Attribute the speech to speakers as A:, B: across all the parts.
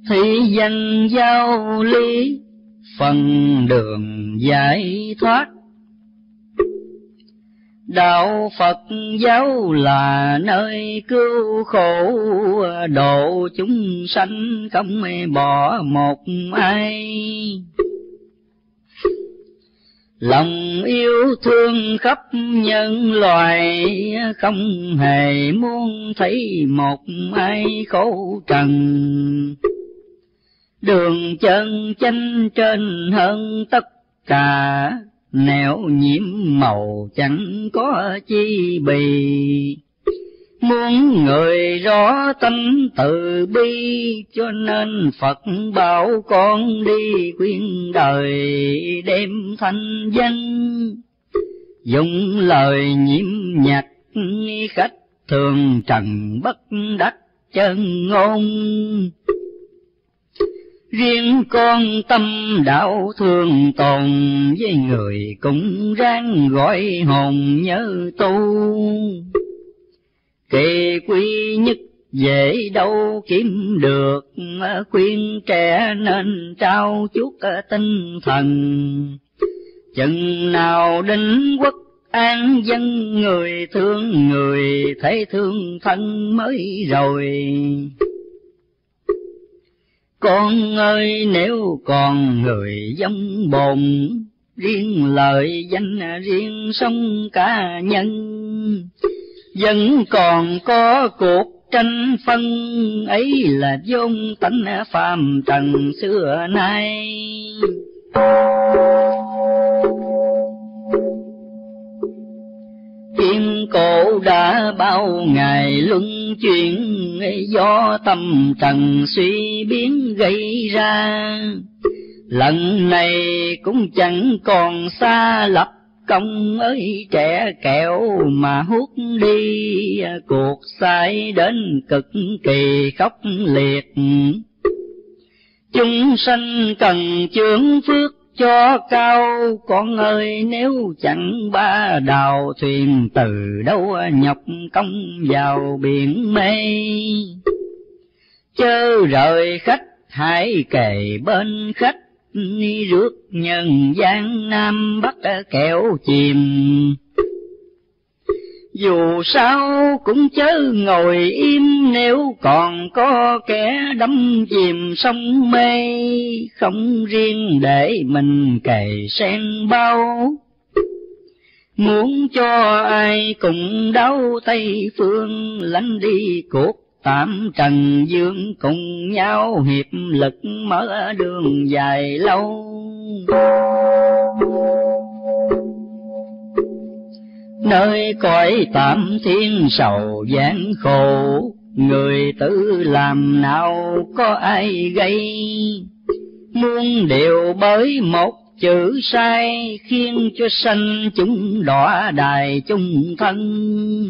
A: Thị danh giáo lý, phần đường giải thoát. Đạo Phật giáo là nơi cứu khổ, độ chúng sanh không bỏ một ai. Lòng yêu thương khắp nhân loài, không hề muốn thấy một ai khổ trần. Đường chân chánh trên hơn tất cả, nẻo nhiễm màu chẳng có chi bì. Muốn người rõ tánh từ bi, cho nên Phật bảo con đi khuyên đời đem thanh danh. Dùng lời nhiễm nhạc khách thường trần bất đắc chân ngôn. Riêng con tâm đạo thường tồn, với người cũng ráng gọi hồn nhớ tu. Kỳ quy nhất dễ đâu kiếm được, khuyên trẻ nên trao chút tinh thần. Chừng nào định quốc an dân, người thương người thấy thương thân mới rồi. Con ơi nếu còn người giống bồn, riêng lợi danh riêng sống cá nhân. Vẫn còn có cuộc tranh phân, ấy là vốn tánh phàm trần xưa nay. Thiên cổ đã bao ngày luân chuyển, do tâm trần suy biến gây ra. Lần này cũng chẳng còn xa lập công, ơi trẻ kẹo mà hút đi. Cuộc sai đến cực kỳ khốc liệt, chúng sanh cần chướng phước cho cao. Con ơi nếu chẳng ba đào, thuyền từ đâu nhọc công vào biển mê. Chớ rời khách hãy kề bên khách, rước nhân gian Nam Bắc kẻo chìm. Dù sao cũng chớ ngồi im, nếu còn có kẻ đắm chìm sông mê. Không riêng để mình cày sen bao, muốn cho ai cùng đáo Tây phương. Lánh đi cuộc tạm trần dương, cùng nhau hiệp lực mở đường dài lâu. Nơi cõi tạm thiên sầu gian khổ, người tự làm nào có ai gây. Muôn điều bởi một chữ sai, khiến cho sanh chúng đọa đài chung thân.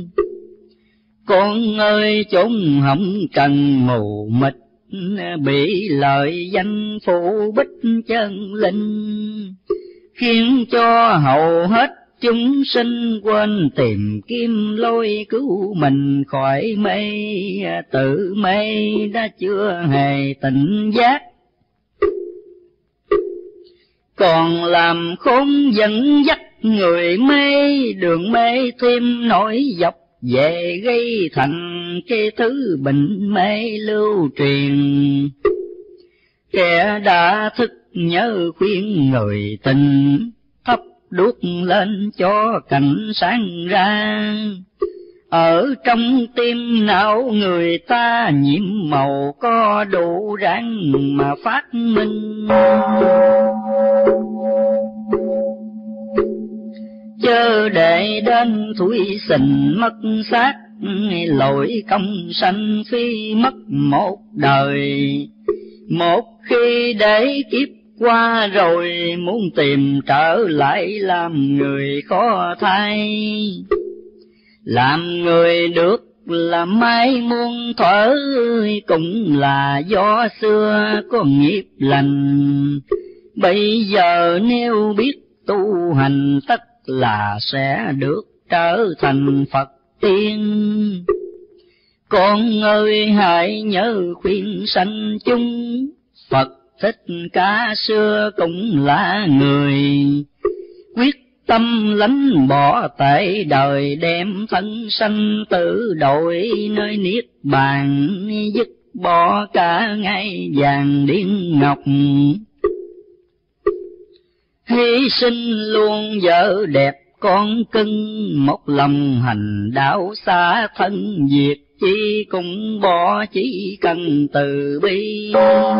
A: Con ơi chốn hỏng trần mù mịt, bị lợi danh phủ bích chân linh. Khiến cho hầu hết chúng sinh quên tìm kiếm lối cứu mình khỏi mê. Tự mê đã chưa hề tỉnh giác, còn làm khốn dẫn dắt người mê. Đường mê thêm nổi dọc về gây thành cái thứ bệnh mê lưu truyền. Kẻ đã thức nhớ khuyên người tình, thắp đuốc lên cho cảnh sáng ra. Ở trong tim não người ta nhiễm màu có đủ ráng mà phát minh. Chớ để đến thủy sình mất xác, lỗi công sanh phi mất một đời. Một khi để kiếp qua rồi, muốn tìm trở lại làm người khó thay. Làm người được là mai muôn thuở, cũng là do xưa có nghiệp lành. Bây giờ nếu biết tu hành, tất là sẽ được trở thành Phật tiên. Con ơi hãy nhớ khuyên sanh chúng, Phật Thích Ca xưa cũng là người, quyết tâm lánh bỏ tệ đời, đem thân sanh tử đổi nơi niết bàn, dứt bỏ cả ngai vàng điên ngọc. Hy sinh luôn vợ đẹp con cưng, một lòng hành đạo xa thân diệt, chi cũng bỏ chỉ cần từ bi.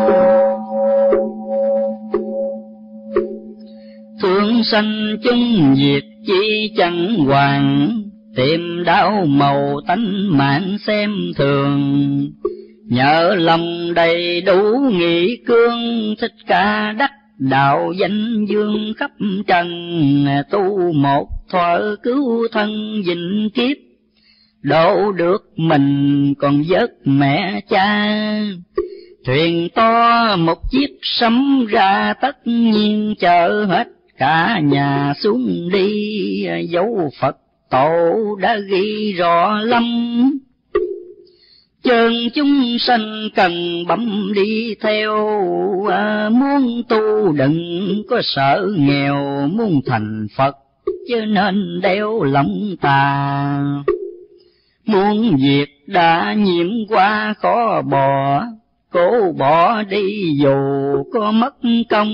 A: Thương sanh chung diệt chi chẳng hoàng, tìm đau màu tánh mạng xem thường. Nhờ lòng đầy đủ nghị cương, Thích Ca đắc đạo danh dương khắp trần, tu một thuở cứu thân vĩnh kiếp, độ được mình còn vớt mẹ cha. Thuyền to một chiếc sấm ra, tất nhiên chở hết cả nhà xuống đi, dấu Phật tổ đã ghi rõ lắm. Chân chúng sanh cần bấm đi theo, muốn tu đừng có sợ nghèo, muốn thành Phật chứ nên đeo lòng tà. Muốn việc đã nhiễm qua khó bỏ, cố bỏ đi dù có mất công.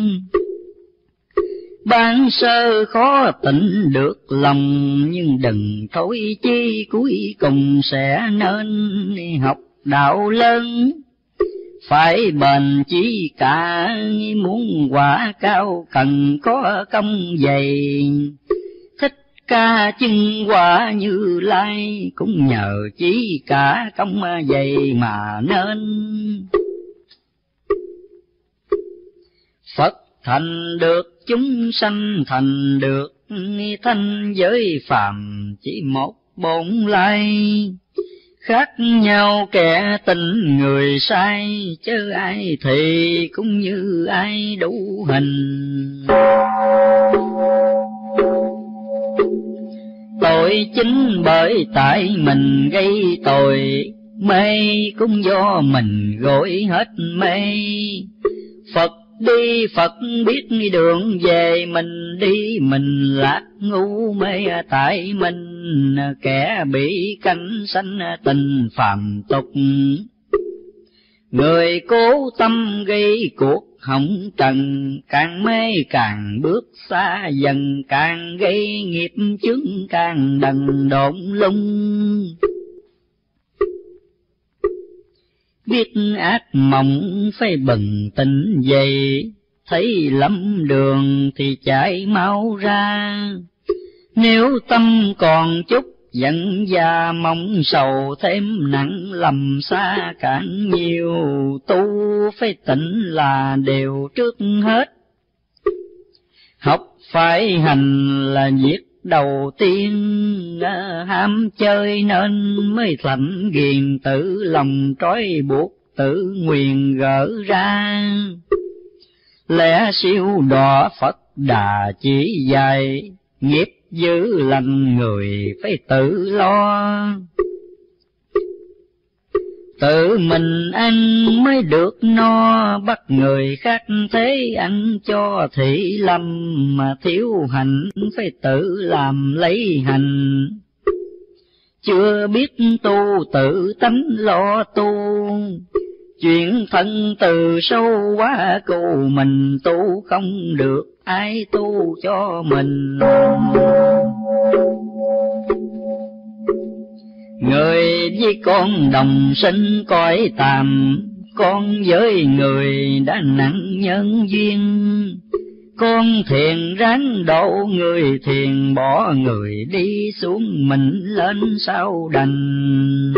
A: Ban sơ khó tịnh được lòng, nhưng đừng thối chi cuối cùng sẽ nên học đạo lớn. Phải bền chí cả, muốn quả cao cần có công dày. Thích Ca chứng quả Như Lai, cũng nhờ chí cả công dày mà nên. Phật thành được chúng sanh thành được, thanh giới phàm chỉ một bổn lai. Khác nhau kẻ tình người sai, chứ ai thì cũng như ai đủ hình. Tội chính bởi tại mình gây tội, mê cũng do mình gội hết mê. Phật đi Phật biết đường về, mình đi mình lạc ngu mê tại mình. Kẻ bị canh sanh tình phàm tục, người cố tâm gây cuộc hỏng trần. Càng mê càng bước xa dần, càng gây nghiệp chướng càng đần độn lung. Biết ác mộng phải bừng tỉnh dậy, thấy lắm đường thì chạy mau ra. Nếu tâm còn chút giận và mong sầu, thêm nặng lầm xa càng nhiều. Tu phải tỉnh là điều trước hết, học phải hành là việc đầu tiên. Ham chơi nên mới thành ghiền, tự lòng trói buộc tự nguyền gỡ ra. Lẽ siêu đỏ Phật Đà chỉ dạy, nghiệp dữ lành người phải tự lo. Tự mình ăn mới được no, bắt người khác thế ăn cho thị lâm. Mà thiếu hành phải tự làm lấy hành, chưa biết tu tự tánh lo tu. Chuyện thân từ sâu quá cầu mình, tu không được ai tu cho mình. Người với con đồng sinh cõi tạm, con với người đã nặng nhân duyên. Con thiền ráng độ người thiền, bỏ người đi xuống mình lên sao đành.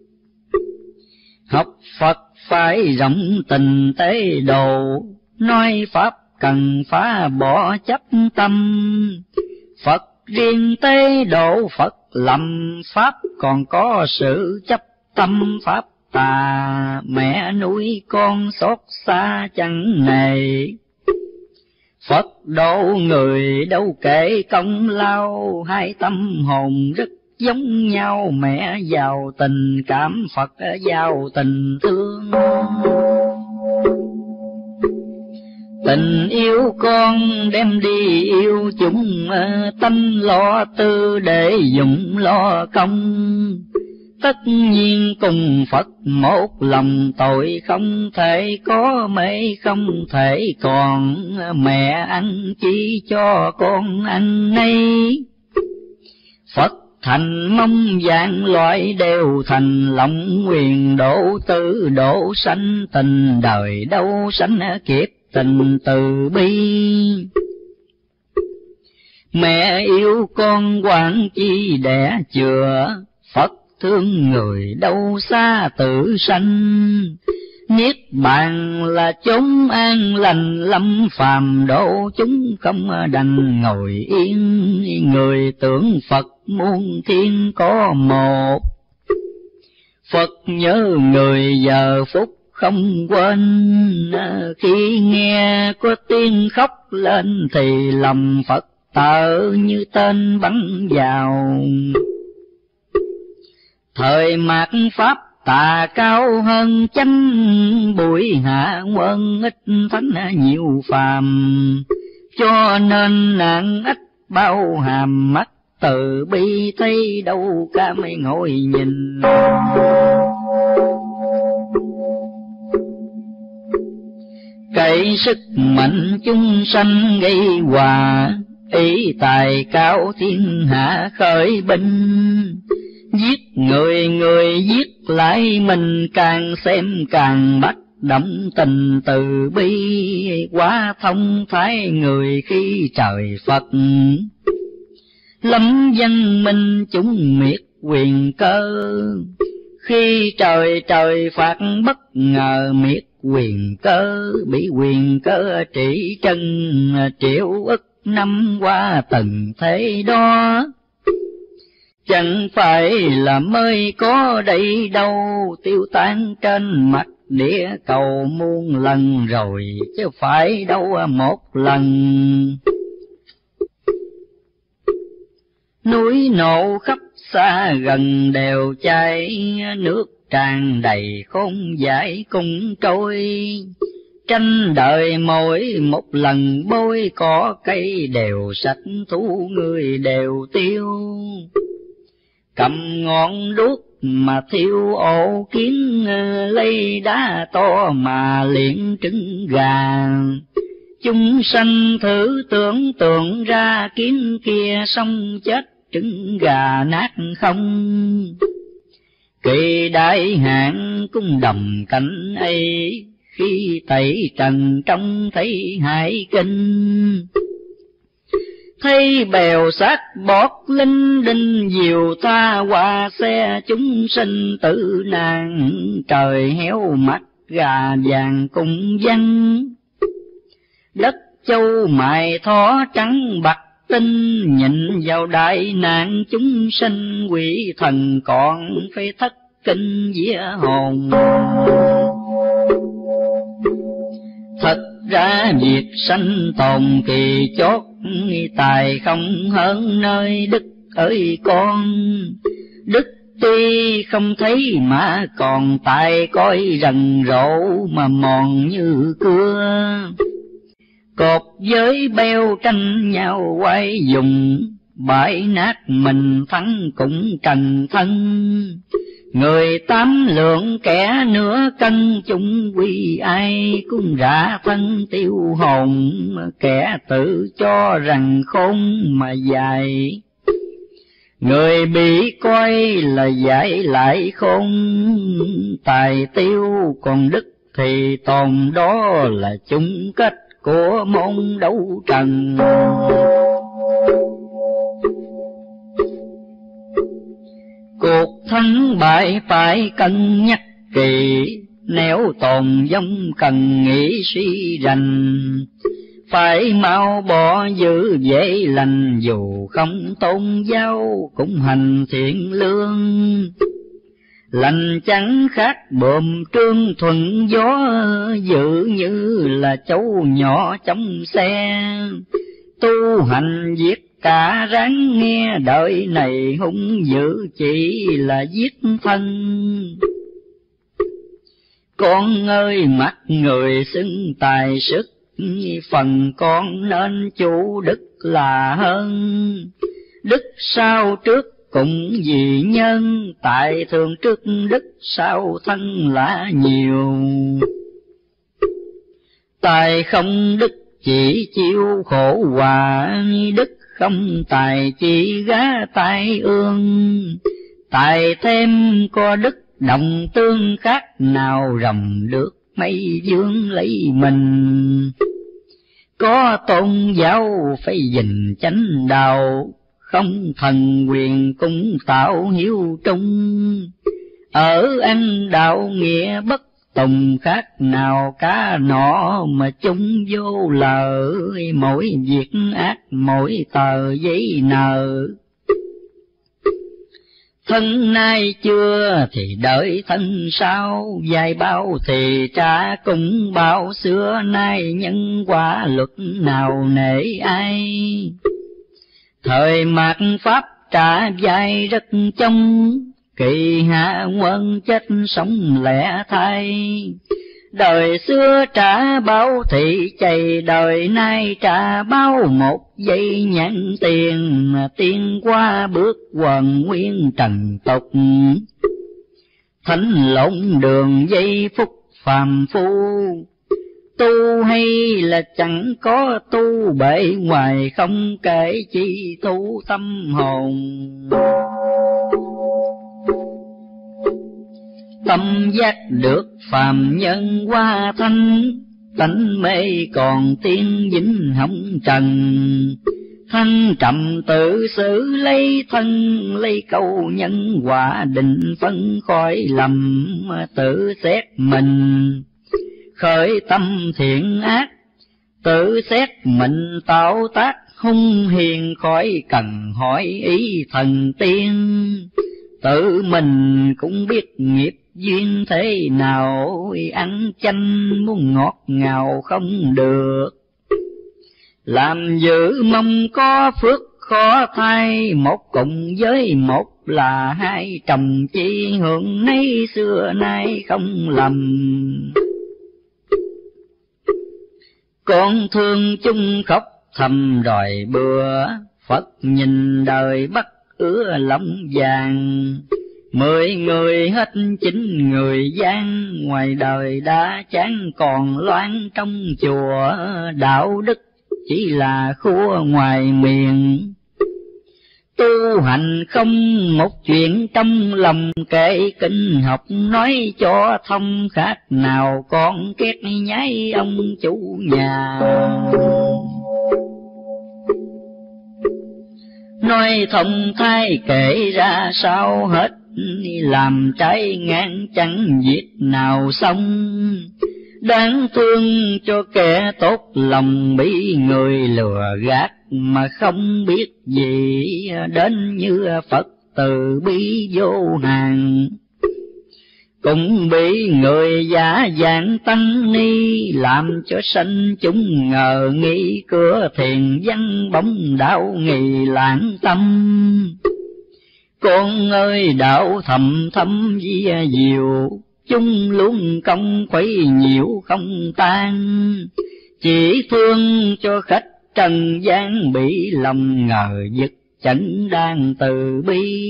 A: Học Phật phải rộng tình tế độ, nói Pháp cần phá bỏ chấp tâm. Phật riêng tế độ Phật lầm, Pháp còn có sự chấp tâm Pháp tà. Mẹ nuôi con xót xa chẳng nề, Phật độ người đâu kể công lao. Hai tâm hồn rất giống nhau, mẹ giàu tình cảm, Phật giàu tình thương. Tình yêu con đem đi yêu chúng, tánh lo tư để dụng lo công. Tất nhiên cùng Phật một lòng, tội không thể có mê không thể còn. Mẹ ăn chỉ cho con ăn nay, Phật thành mong vạn loại đều thành lòng. Nguyện độ tư độ sanh, tình đời đâu sanh kịp tình từ bi. Mẹ yêu con quản chi đẻ chừa, Phật thương người đâu xa tự sanh. Niết bàn là chốn an lành, lâm phàm độ chúng không đành ngồi yên. Người tưởng Phật muôn thiên có một, Phật nhớ người giờ phút không quên. Khi nghe có tiếng khóc lên thì lòng Phật tợ như tên bắn vào. Thời mạt Pháp tà cao hơn chánh, bụi hạ quân ít thánh nhiều phàm. Cho nên nạn ít bao hàm, mắt từ bi thấy đâu cả mấy ngồi nhìn. Cậy sức mạnh chúng sanh gây hòa, ý tài cao thiên hạ khởi binh. Giết người người giết lại mình, càng xem càng bắt động tình từ bi. Quá thông thái người khi trời Phật, lâm danh minh chúng miệt quyền cơ. Khi trời phạt bất ngờ miệt quyền cơ, bị quyền cơ trị chân triệu ức năm qua từng thế đó. Chẳng phải là mới có đây đâu, tiêu tan trên mặt địa cầu muôn lần rồi, chứ phải đâu một lần. Núi nổ khắp xa gần đều cháy, nước tràn đầy khôn giải cùng trôi. Tranh đời mỗi một lần bôi, cỏ cây đều sạch, thú người đều tiêu. Cầm ngọn đuốc mà thiêu ổ kiến, lấy đá to mà liệng trứng gà. Chúng sanh thử tưởng tượng ra kiến kia, xong chết trứng gà nát không. Kỳ đại hạn cũng đồng cảnh ấy, khi tẩy trần trông thấy hải kinh. Thấy bèo sát bọt linh đinh, diều ta qua xe chúng sinh tử nạn. Trời héo mắt gà vàng cùng văng, đất châu mài thó trắng bạc tinh. Nhìn vào đại nạn chúng sinh, quỷ thần còn phải thất kinh vía hồn. Thật ra việc sanh tồn kỳ chót, tài không hơn nơi đức ơi con. Đức tuy không thấy mà còn tài coi rần rộ, mà mòn như cưa. Cột với beo tranh nhau quay dùng, bãi nát mình thắng cũng trần thân. Người tám lượng kẻ nửa cân, chung quy ai cũng rã thân tiêu hồn. Kẻ tự cho rằng khôn mà dài, người bị coi là dạy lại khôn. Tài tiêu còn đức thì tồn, đó là chung kết của môn đấu trần. Cuộc thắng bại phải cân nhắc kỳ, nếu tồn vong cần nghĩ suy rành. Phải mau bỏ giữ dễ lành, dù không tôn giáo cũng hành thiện lương. Lành chẳng khác bờm trương thuận gió, dự như là châu nhỏ trong xe. Tu hành viết cả ráng nghe đời này hung dữ chỉ là giết thân. Con ơi mắt người xưng tài sức, phần con nên chủ đức là hơn. Đức sau trước cũng vì nhân, tại thường trước đức sau thân là nhiều. Tài không đức chỉ chịu khổ hòa, đức không tài chỉ gá tai ương. Tài thêm có đức đồng tương khác, nào rồng được mây dương lấy mình. Có tôn giáo phải gìn chánh đạo, không thần quyền cũng tạo hiếu trung. Ở ăn đạo nghĩa bất tùng khác nào cá nọ mà chung vô lợ. Mỗi việc ác mỗi tờ giấy nợ. Thân nay chưa thì đợi thân sau, dài bao thì trả cũng bao. Xưa nay nhân quả luật nào nể ai, thời mạt pháp trả dài rất trong. Kỳ hạ quân chết sống lẻ thai, đời xưa trả bao thì chày. Đời nay trả bao một giây nhãn tiền, mà tiên qua bước quần nguyên trần tục. Thánh lộn đường giây phút phàm phu, tu hay là chẳng có tu. Bề ngoài không kể chi tu tâm hồn. Tâm giác được phàm nhân qua thanh, tánh mê còn tiên vĩnh hồng trần. Thanh trầm tự xử lấy thân, lấy câu nhân quả định phân khỏi lầm. Tự xét mình khởi tâm thiện ác, tự xét mình tạo tác hung hiền. Khỏi cần hỏi ý thần tiên, tự mình cũng biết nghiệp duyên thế nào. Ăn chanh muốn ngọt ngào không được, làm dữ mong có phước khó thay. Một cùng với một là hai, trầm chi hưởng nấy xưa nay không lầm. Con thương chung khóc thầm rồi bừa, Phật nhìn đời bắt ứa lòng vàng. 10 người hết 9 người gian, ngoài đời đã chán còn loan trong chùa. Đạo đức chỉ là khua ngoài miệng, tu hành không một chuyện trong lòng. Kể kinh học nói cho thông, khác nào con két nhái ông chủ nhà. Nói thông thai kể ra sao hết, làm trái ngang chẳng việc nào xong. Đáng thương cho kẻ tốt lòng bị người lừa gạt, mà không biết gì đến như Phật từ bi vô hạn. Cũng bị người giả dạng tăng ni, làm cho sanh chúng ngờ nghi. Cửa thiền văn bóng đạo nghi lãng tâm. Con ơi đạo thầm thâm vi diệu, chúng luôn công quấy nhiễu không tan. Chỉ thương cho khách trần gian bị lòng ngờ vực, chẳng đang từ bi.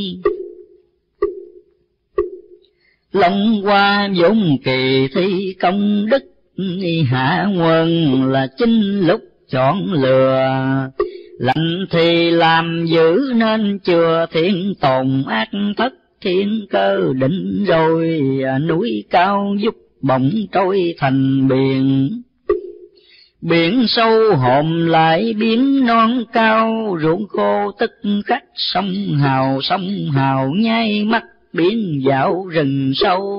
A: Long qua vốn kỳ thi công đức, hạ quân là chính lúc chọn lừa. Lành thì làm dữ nên chừa, thiên tồn ác thất thiên cơ định rồi. Núi cao giúp bỗng trôi thành biển, biển sâu hòm lại biến non cao. Ruộng khô tức khắc sông hào nhai mắt biến dạo rừng sâu.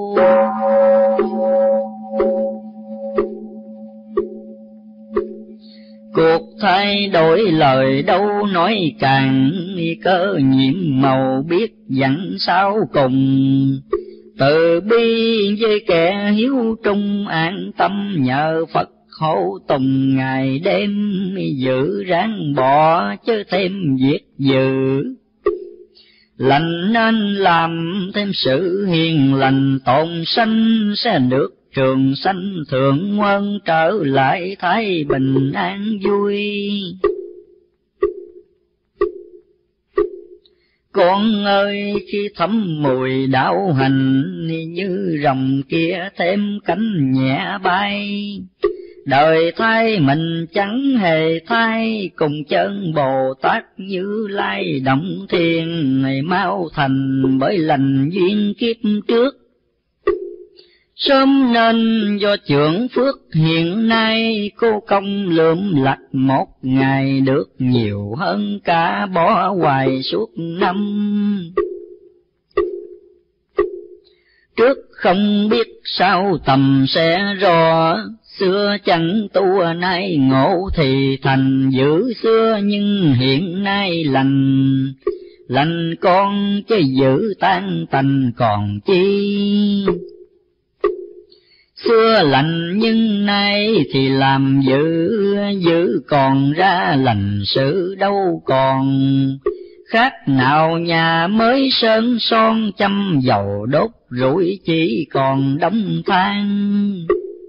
A: Cuộc thay đổi lời đâu nói càng, cơ nhiệm màu biết dặn sao cùng. Từ bi với kẻ hiếu trung an tâm, nhờ Phật hộ tùng ngày đêm, giữ ráng bỏ chớ thêm việc dữ. Lành nên làm thêm sự hiền lành, tồn sanh sẽ được trường sanh thượng ngoan, trở lại thái bình an vui. Con ơi khi thấm mùi đạo hành, như rồng kia thêm cánh nhẹ bay. Đời thay mình chẳng hề thay, cùng chân Bồ Tát Như Lai động thiên, này mau thành bởi lành duyên kiếp trước. Sớm nên do trưởng phước hiện nay, cô công lượm lặt một ngày được nhiều hơn cả bỏ hoài suốt năm. Trước không biết sao tầm sẽ rõ, xưa chẳng tu nay ngộ thì thành, giữ xưa nhưng hiện nay lành. Lành con chứ giữ tan tành còn chi. Xưa lành nhưng nay thì làm dữ, dữ còn ra lành sự đâu còn. Khác nào nhà mới sơn son, châm dầu đốt rủi chỉ còn đống than.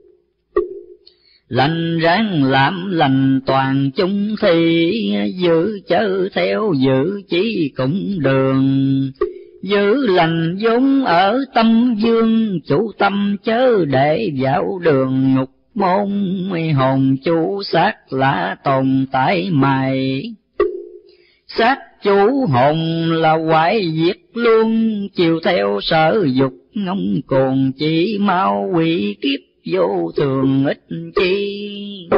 A: Lành ráng làm lành toàn chung thì, giữ chớ theo giữ chỉ cũng đường. Giữ lành vốn ở tâm dương, chủ tâm chớ để vào đường ngục môn. Hồn chủ xác lạ tồn tại mày, xác chủ hồn là hoại diệt luôn. Chiều theo sở dục ngông cuồng, chỉ mau quỷ kiếp vô thường ích chi.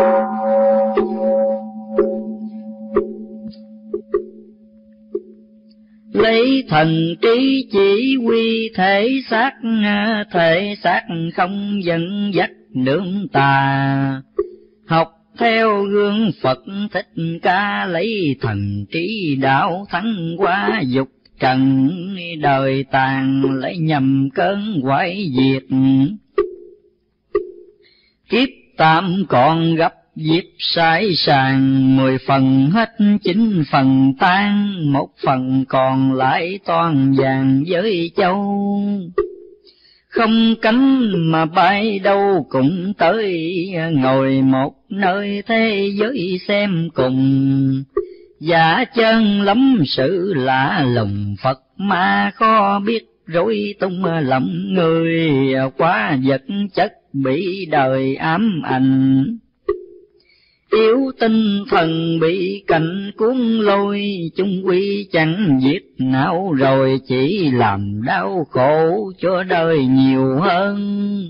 A: Lấy thần trí chỉ huy thể xác không dẫn dắt nương tà. Học theo gương Phật Thích Ca, lấy thần trí đạo thắng qua dục trần. Đời tàn lấy nhầm cơn hoại diệt, kiếp tạm còn gặp dịp sai sàng. 10 phần hết 9 phần tan, 1 phần còn lại toàn vàng với châu. Không cánh mà bay đâu cũng tới, ngồi một nơi thế giới xem cùng. Giả chân lắm sự lạ lùng, Phật ma khó biết rối tung lòng người. Quá vật chất bị đời ám ảnh, yếu tinh thần bị cảnh cuốn lôi. Chung quy chẳng việc não rồi, chỉ làm đau khổ cho đời nhiều hơn.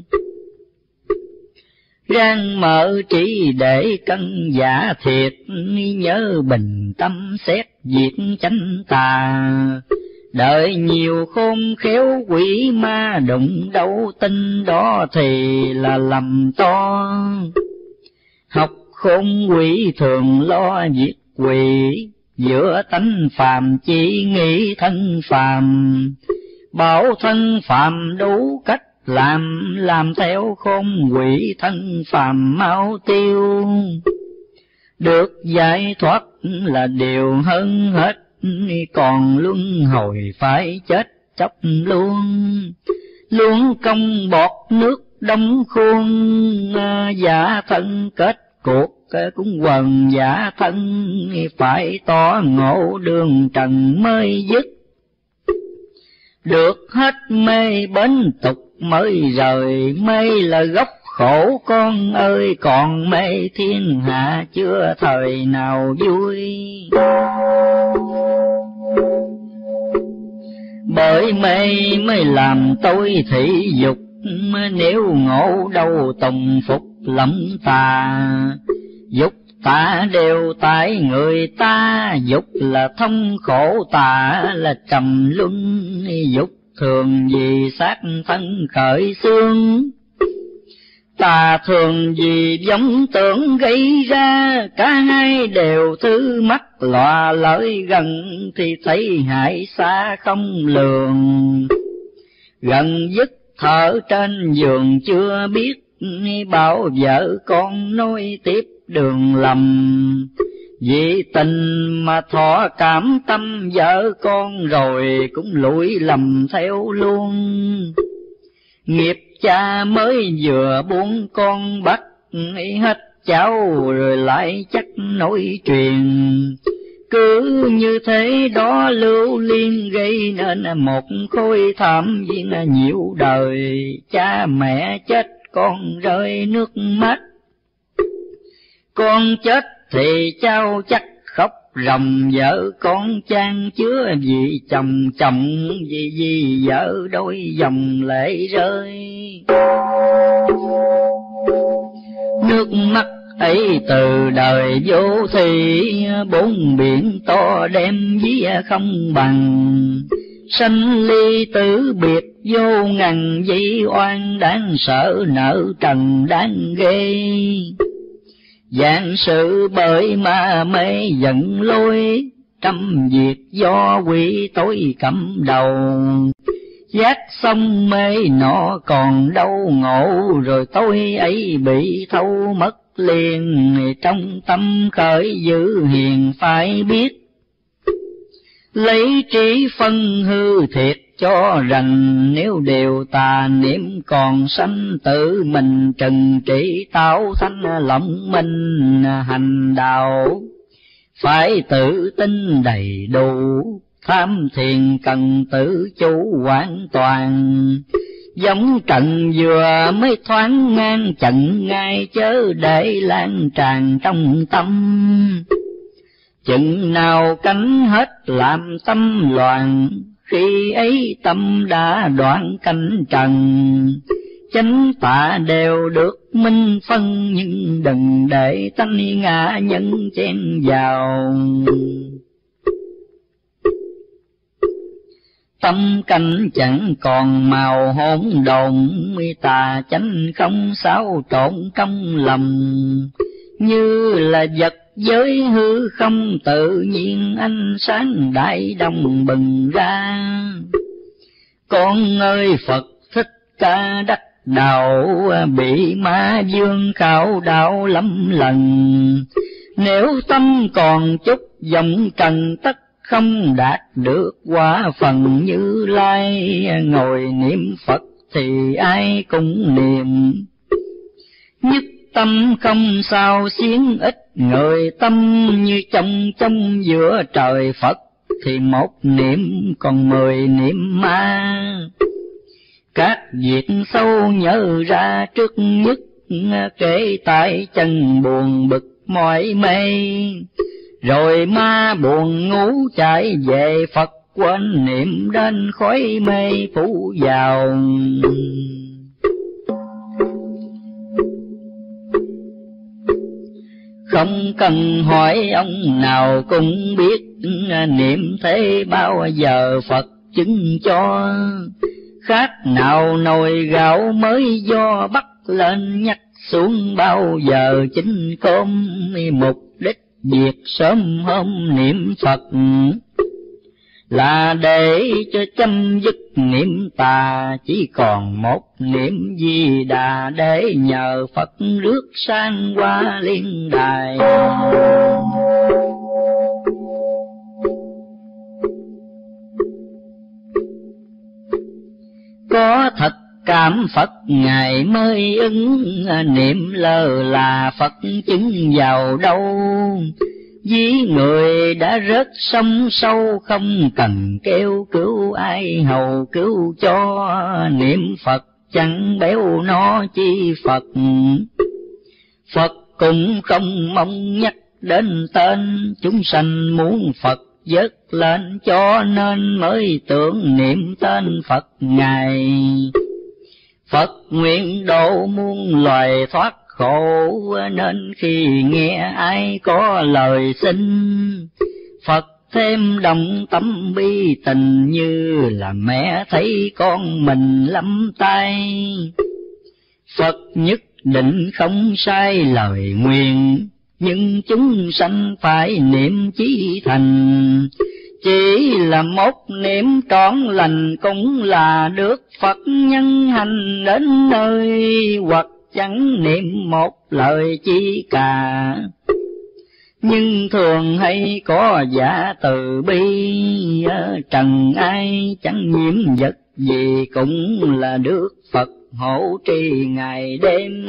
A: Ráng mở trí để cân giả thiệt, nhớ bình tâm xét việc chánh tà. Đợi nhiều khôn khéo quỷ ma đụng đâu, tin đó thì là lầm to. Học khôn quỷ thường lo việc quỷ, giữa tánh phàm chỉ nghĩ thân phàm. Bảo thân phàm đủ cách làm theo khôn quỷ thân phàm mau tiêu. Được giải thoát là điều hơn hết, còn luân hồi phải chết chóc luôn. Luôn công bọt nước đóng khuôn, giả thân kết cuộc cũng quần giả thân. Phải tỏ ngộ đường trần mới dứt, được hết mê bến tục mới rời. Mê là gốc khổ con ơi, còn mê thiên hạ chưa thời nào vui. Bởi mê mới làm tôi thị dục, nếu ngộ đâu tùng phục lắm tà. Dục tà đều tại người ta, dục là thông khổ, tà là trầm luân. Dục thường vì xác thân khởi xương, tà thường vì vọng tưởng gây ra. Cả hai đều thứ mắt lọa lợi gần, thì thấy hại xa không lường. Gần dứt thở trên giường chưa biết, bảo vợ con nối tiếp đường lầm. Vì tình mà thọ cảm tâm vợ con rồi cũng lụi lầm theo luôn. Nghiệp cha mới vừa buông con bắt hết cháu rồi lại chắc nối truyền. Cứ như thế đó lưu liên gây nên một khối thảm viên nhiều đời. Cha mẹ chết con rơi nước mắt, con chết thì cháu chắc khóc ròng. Vợ con chan chứa vì chồng, chồng vì vợ đôi dòng lệ rơi. Nước mắt ấy từ đời vô thị, bốn biển to đem ví không bằng. Sanh ly tử biệt vô ngần dĩ oan, đáng sợ nợ trần đáng ghê. Vạn sự bởi ma mê giận lôi, trăm việc do quỷ tối cầm đầu. Giác xong mê nọ còn đâu ngộ, rồi tôi ấy bị thâu mất liền. Trong tâm khởi dữ hiền phải biết, lấy trí phân hư thiệt cho rành. Nếu đều tà niệm còn sanh, tự mình trừng trị tạo thanh lòng mình hành đạo. Phải tự tin đầy đủ, tham thiền cần tự chủ hoàn toàn. Giống trận vừa mới thoáng ngang trận ngay, chớ để lan tràn trong tâm. Chừng nào cánh hết làm tâm loạn, khi ấy tâm đã đoạn cánh trần. Chánh tà đều được minh phân, nhưng đừng để tánh ngã nhân chen vào. Tâm cảnh chẳng còn màu hỗn độn, tà chánh không xáo trộn trong lòng. Như là vật giới hư không tự nhiên, ánh sáng đại đồng bừng ra. Con ơi Phật Thích Ca đắc đạo, bị ma dương khảo đạo lắm lần. Nếu tâm còn chút vọng trần, tất không đạt được quả phần Như Lai. Ngồi niệm Phật thì ai cũng niệm, nhất tâm không sao xiến ít người. Tâm như trong giữa trời Phật, thì một niệm còn 10 niệm ma. Các việc sâu nhớ ra trước nhất, kể tại chân buồn bực mỏi mê. Rồi ma buồn ngủ chạy về Phật, quên niệm đến khói mê phủ vào. Không cần hỏi ông nào cũng biết, niệm thế bao giờ Phật chứng cho. Khác nào nồi gạo mới do bắt lên, nhắc xuống bao giờ chính cơm. Mục đích việc sớm hôm niệm Phật, là để cho chấm dứt niệm tà. Chỉ còn một niệm Di Đà, để nhờ Phật rước sang qua liên đài. Có thật cảm Phật Ngài mới ứng, niệm lơ là Phật chứng vào đâu. Ví người đã rớt sông sâu, không cần kêu cứu ai hầu cứu cho. Niệm Phật chẳng béo nó chi Phật, Phật cũng không mong nhắc đến tên. Chúng sanh muốn Phật vớt lên, cho nên mới tưởng niệm tên Phật Ngài. Phật nguyện độ muôn loài thoát khổ, nên khi nghe ai có lời xin, Phật thêm đồng tâm bi tình. Như là mẹ thấy con mình lắm tay, Phật nhất định không sai lời nguyện. Nhưng chúng sanh phải niệm chí thành, chỉ là một niệm trọn lành cũng là được Phật nhân hành đến nơi. Hoặc chẳng niệm một lời chi cả. Nhưng thường hay có giả từ bi, trần ai chẳng nhiễm vật gì cũng là được Phật hộ trì ngày đêm.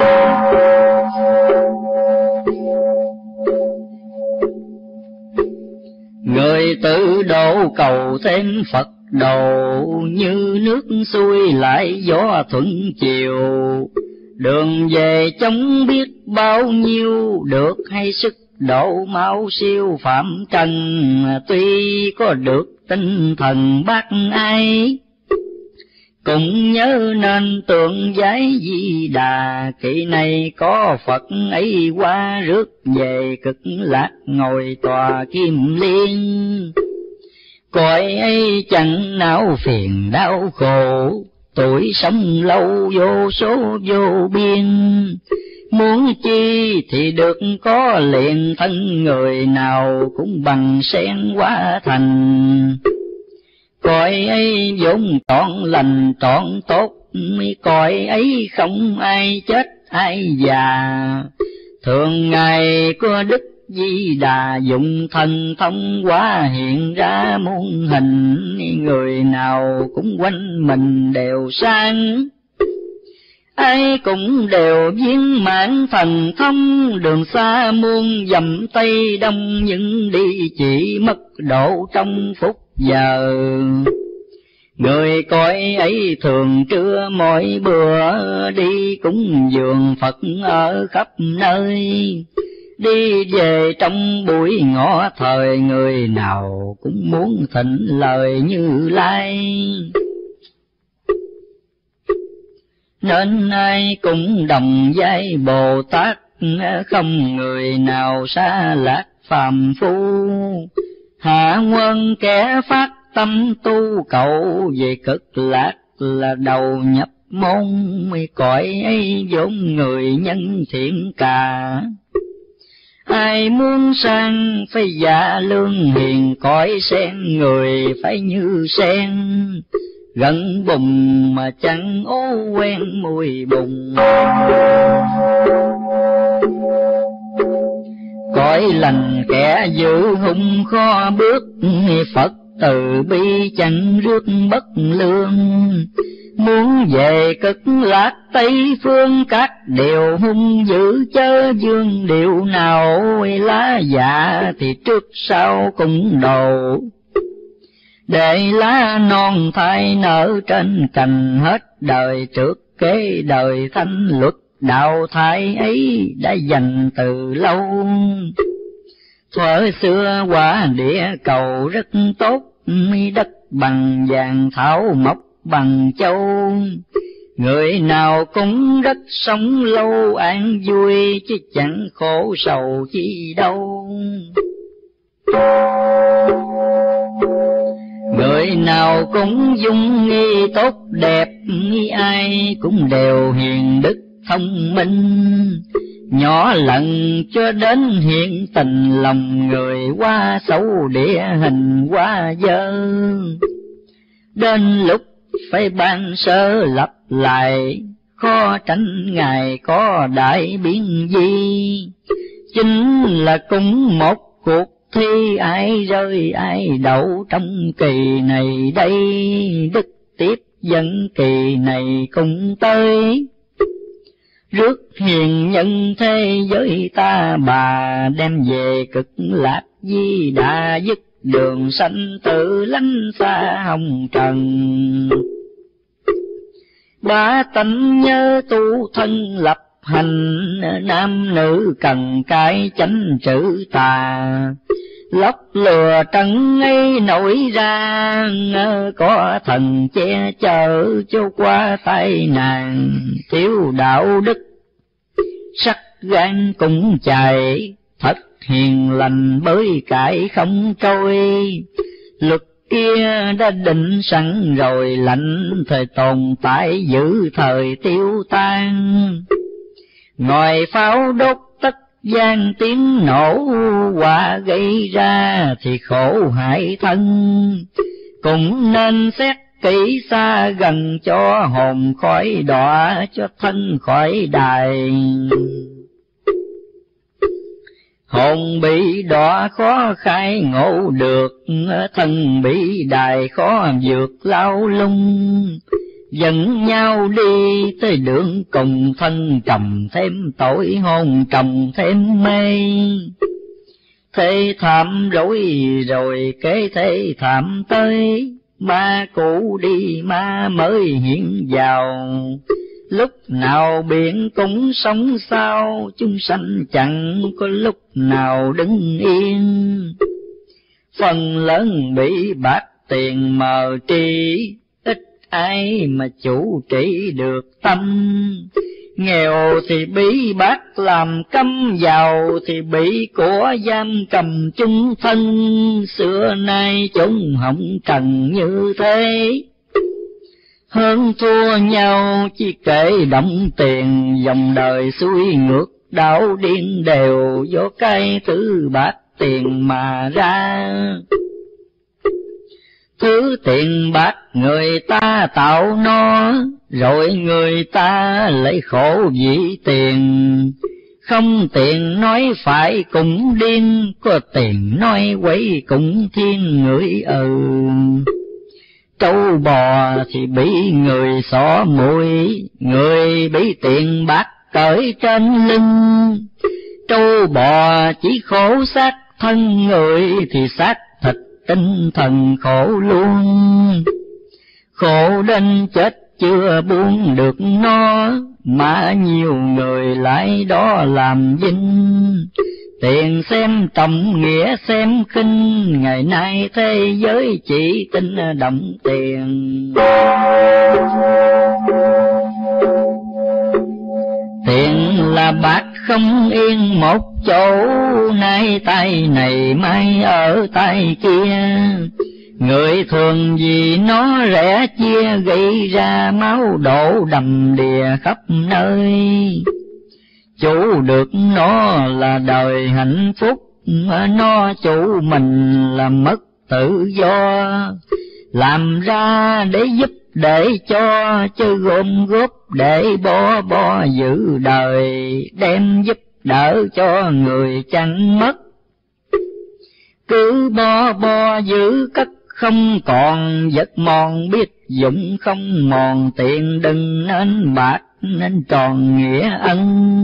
A: Người tự độ cầu thêm Phật độ, như nước xuôi lại gió thuận chiều. Đường về chống biết bao nhiêu, được hay sức độ mau siêu phạm trần. Tuy có được tinh thần bác ai, cũng nhớ nên tượng giấy Di Đà. Kỳ này có Phật ấy qua rước về cực lạc, ngồi tòa kim liên. Cõi ấy chẳng não phiền đau khổ, tuổi sống lâu vô số vô biên. Muốn chi thì được có liền, thân người nào cũng bằng sen hóa thành. Cõi ấy vốn trọn lành trọn tốt, cõi ấy không ai chết ai già. Thường ngày có Đức Di Đà dụng thần thông hóa hiện ra muôn hình. Người nào cũng quanh mình đều sang, ai cũng đều viên mãn thần thông. Đường xa muôn dặm Tây Đông, nhưng đi chỉ mất độ trong phút giờ. Người cõi ấy thường trưa mỗi bữa, đi cúng dường Phật ở khắp nơi. Đi về trong buổi ngọ thời, người nào cũng muốn thịnh lời Như Lai. Nên ai cũng đồng vai Bồ Tát, không người nào xa lạc phàm phu. Hạ quân kẻ phát tâm tu cầu, về cực lạc là đầu nhập môn. Cõi ấy vốn người nhân thiện cả, ai muốn sang phải dạ lương hiền. Cõi sen người phải như sen, gần bùn mà chẳng ô quen mùi bùn. Cõi lành kẻ giữ hung khó bước, Phật từ bi chẳng rước bất lương. Muốn về cực lạc Tây phương, các điều hung dữ chớ dương điệu nào. Lá dạ thì trước sau cũng đầu, để lá non thai nở trên cành. Hết đời trước kế đời thanh luật, đạo thai ấy đã dành từ lâu. Thuở xưa quả địa cầu rất tốt, đất bằng vàng thảo mộc bằng châu. Người nào cũng rất sống lâu an vui, chứ chẳng khổ sầu chi đâu. Người nào cũng dung nghi tốt đẹp, ai cũng đều hiền đức thông minh. Nhỏ lần cho đến hiện tình, lòng người quá xấu địa hình quá dơ. Đến lúc phải ban sơ lập lại, khó tránh ngày có đại biến gì. Chính là cũng một cuộc thi, ai rơi ai đậu trong kỳ này đây. Đức tiếp dẫn kỳ này cũng tới, rước hiền nhân thế giới ta bà. Đem về cực lạc Di Đà, dứt đường sanh tử lánh xa hồng trần. Ba tánh nhớ tu thân lập hành, nam nữ cần cái chánh trữ tà. Lóc lừa trần ấy nổi ra, có thần che chở cho qua tai nạn. Thiếu đạo đức sắc gan cũng chạy, thật hiền lành bới cải không trôi. Luật kia đã định sẵn rồi, lạnh thời tồn tại giữ thời tiêu tan. Ngòi pháo đốt tất gian tiếng nổ, quả gây ra thì khổ hại thân. Cũng nên xét kỹ xa gần, cho hồn khỏi đọa, cho thân khỏi đài. Hồn bị đọa khó khai ngộ được, thân bị đài khó vượt lao lung. Dẫn nhau đi tới đường cùng, thân trầm thêm tội, hồn trầm thêm mê. Thế thảm rối rồi kế thế thảm tới, ma cũ đi ma mới hiện vào. Lúc nào biển cũng sống sao, chúng sanh chẳng có lúc nào đứng yên. Phần lớn bị bạc tiền mờ tri, ít ai mà chủ trị được tâm. Nghèo thì bị bác làm cấm, giàu thì bị của giam cầm chung thân. Xưa nay chúng hỏng trần như thế, hơn thua nhau chỉ kể động tiền. Dòng đời xuôi ngược đảo điên đều, do cái thứ bạc tiền mà ra. Thứ tiền bạc người ta tạo nó, rồi người ta lấy khổ vì tiền. Không tiền nói phải cũng điên, có tiền nói quấy cũng thiên người. Trâu bò thì bị người xỏ mũi, người bị tiền bạc cởi trên lưng. Trâu bò chỉ khổ xác thân, người thì xác thịt tinh thần khổ luôn. Khổ đến chết chưa buông được nó, mà nhiều người lại đó làm vinh. Tiền xem trọng nghĩa xem khinh, ngày nay thế giới chỉ tin đồng tiền. Tiền là bạc không yên một chỗ, nay tay này mai ở tay kia. Người thường vì nó rẻ chia, gây ra máu đổ đầm đìa khắp nơi. Chủ được nó là đời hạnh phúc, nó chủ mình là mất tự do. Làm ra để giúp để cho, chứ gom góp để bo giữ đời. Đem giúp đỡ cho người chẳng mất, cứ bo giữ cất không còn. Vật mòn biết dụng không mòn, tiền đừng nên bạc nên tròn nghĩa ân.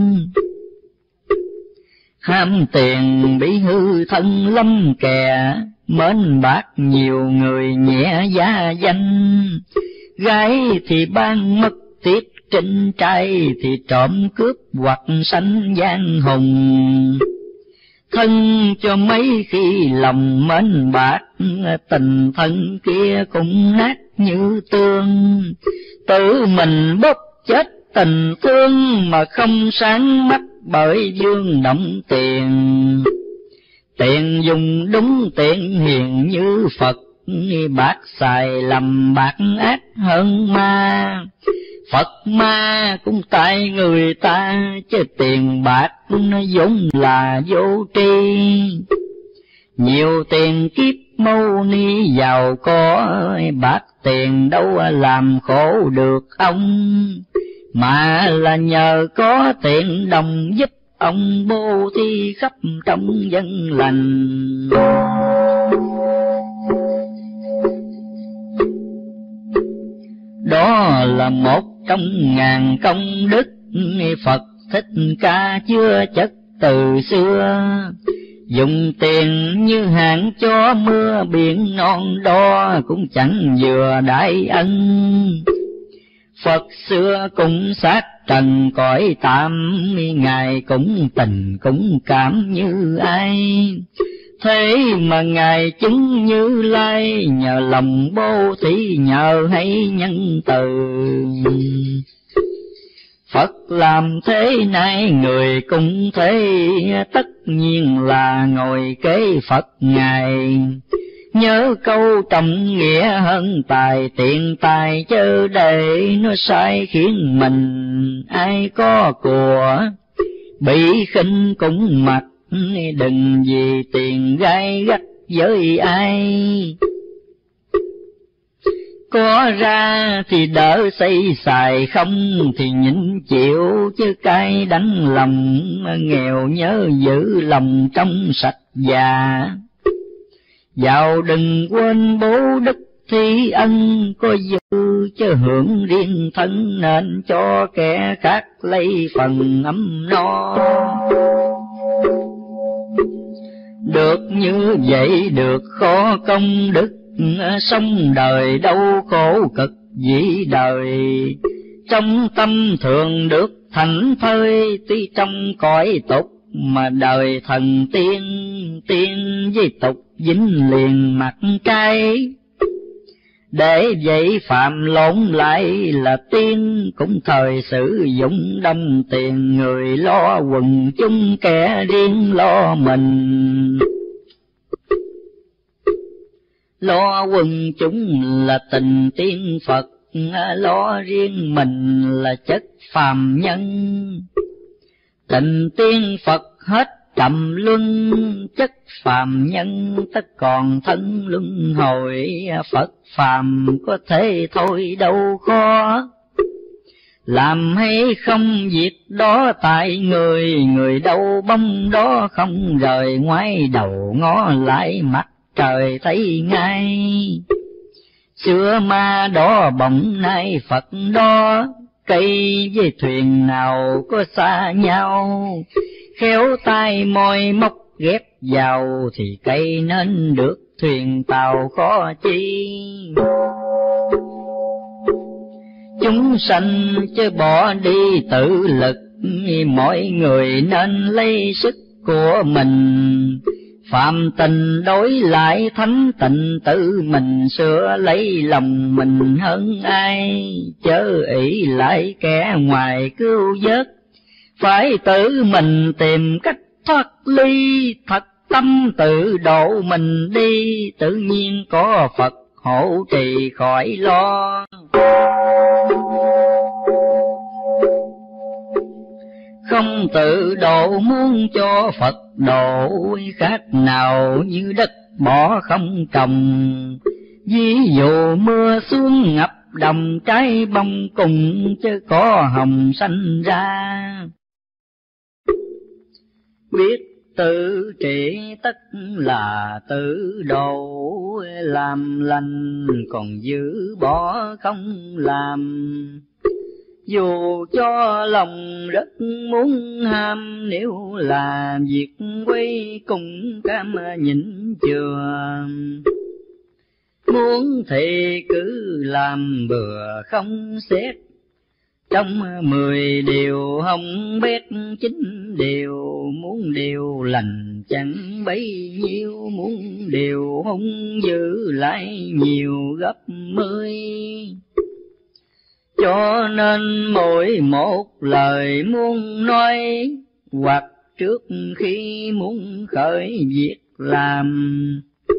A: Ham tiền bị hư thân lâm kè, mến bạc nhiều người nhẹ giá danh. Gái thì ban mất tiết trinh, trai thì trộm cướp hoặc sanh gian hùng. Thân cho mấy khi lòng mến bạc, tình thân kia cũng nát như tương. Tự mình bốc chết tình thương mà không sáng mắt, bởi dương động tiền. Tiền dùng đúng tiền hiền như Phật, bạc xài lầm bạc ác hơn ma. Phật ma cũng tại người ta, chứ tiền bạc nó vốn là vô tri. Nhiều tiền kiếp mâu ni giàu có, bạc tiền đâu làm khổ được ông. Mà là nhờ có tiền đồng giúp ông bố thí khắp trong dân lành. Đó là một trong ngàn công đức, Phật Thích Ca chưa chất từ xưa. Dùng tiền như hạn cho mưa, biển non đo cũng chẳng vừa đại ân. Phật xưa cũng sát trần cõi tạm, Ngài cũng tình cũng cảm như ai. Thế mà Ngài chứng Như Lai, nhờ lòng bố thí nhờ hay nhân từ. Phật làm thế này người cũng thế, tất nhiên là ngồi kế Phật Ngài. Nhớ câu trọng nghĩa hơn tài tiền tài, chớ để nó sai khiến mình. Ai có của bị khinh cũng mặc, đừng vì tiền gai gắt với ai. Có ra thì đỡ xây xài, không thì nhịn chịu, chứ cay đắng lòng, nghèo nhớ giữ lòng trong sạch già. Giàu đừng quên bố đức thi ân, có dư chứ hưởng riêng thân, nên cho kẻ khác lấy phần ấm no. Được như vậy được khó công đức, sống đời đâu khổ cực dĩ đời. Trong tâm thường được thảnh thơi, tuy trong cõi tục mà đời thần tiên. Tiên với tục dính liền mặt trái, để vậy phạm lộn lại là tiên. Cũng thời sử dụng đông tiền, người lo quần chúng kẻ riêng lo mình. Lo quần chúng là tình tiên Phật, lo riêng mình là chất phàm nhân. Tình tiên Phật hết trầm luân, chất phàm nhân tất còn thân luân hồi. Phật phàm có thể thôi đâu khó, làm hay không việc đó tại người. Người đâu bông đó không rời, ngoái đầu ngó lại mặt trời thấy ngay. Xưa ma đó bỗng nay Phật đó, cây với thuyền nào có xa nhau. Khéo tay môi móc ghép vào, thì cây nên được thuyền tàu khó chi. Chúng sanh chứ bỏ đi tự lực, mọi người nên lấy sức của mình. Phạm tình đối lại thánh tịnh, tự mình sửa lấy lòng mình hơn ai. Chớ ỷ lại kẻ ngoài cứu vớt, phải tự mình tìm cách thoát ly. Thật tâm tự độ mình đi, tự nhiên có Phật hộ trì khỏi lo. Không tự độ muốn cho Phật độ, khác nào như đất bỏ không trồng. Ví dụ mưa xuống ngập đồng, trái bông cùng chứ có hồng xanh ra. Biết tự trị tất là tự độ, làm lành còn giữ bỏ không làm. Dù cho lòng rất muốn ham, nếu là việc quay cùng cam nhịn chừa. Muốn thì cứ làm bừa không xét, trong 10 điều hông bét 9 điều. Muốn điều lành chẳng bấy nhiêu, muốn điều hung giữ lại nhiều gấp 10. Cho nên mỗi một lời muốn nói, hoặc trước khi muốn khởi việc làm,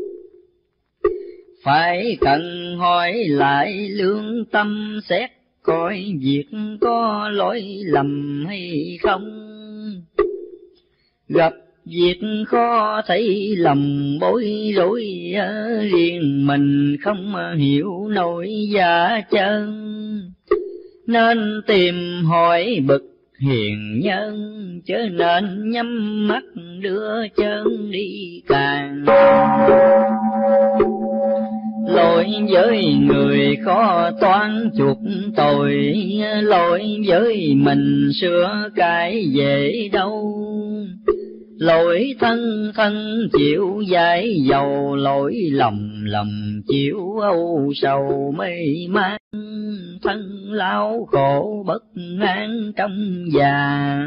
A: phải cần hỏi lại lương tâm xét, coi việc có lỗi lầm hay không. Gặp việc khó thấy lòng bối rối, riêng mình không hiểu nổi giá chân. Nên tìm hỏi bậc hiền nhân, chớ nên nhắm mắt đưa chân đi càng. Lỗi với người khó toán chuộc tội, lỗi với mình sửa cái dễ đâu. Lỗi thân thân chịu giải dầu, lỗi lòng lòng chịu âu sầu mê man. Thân lao khổ bất an trong già,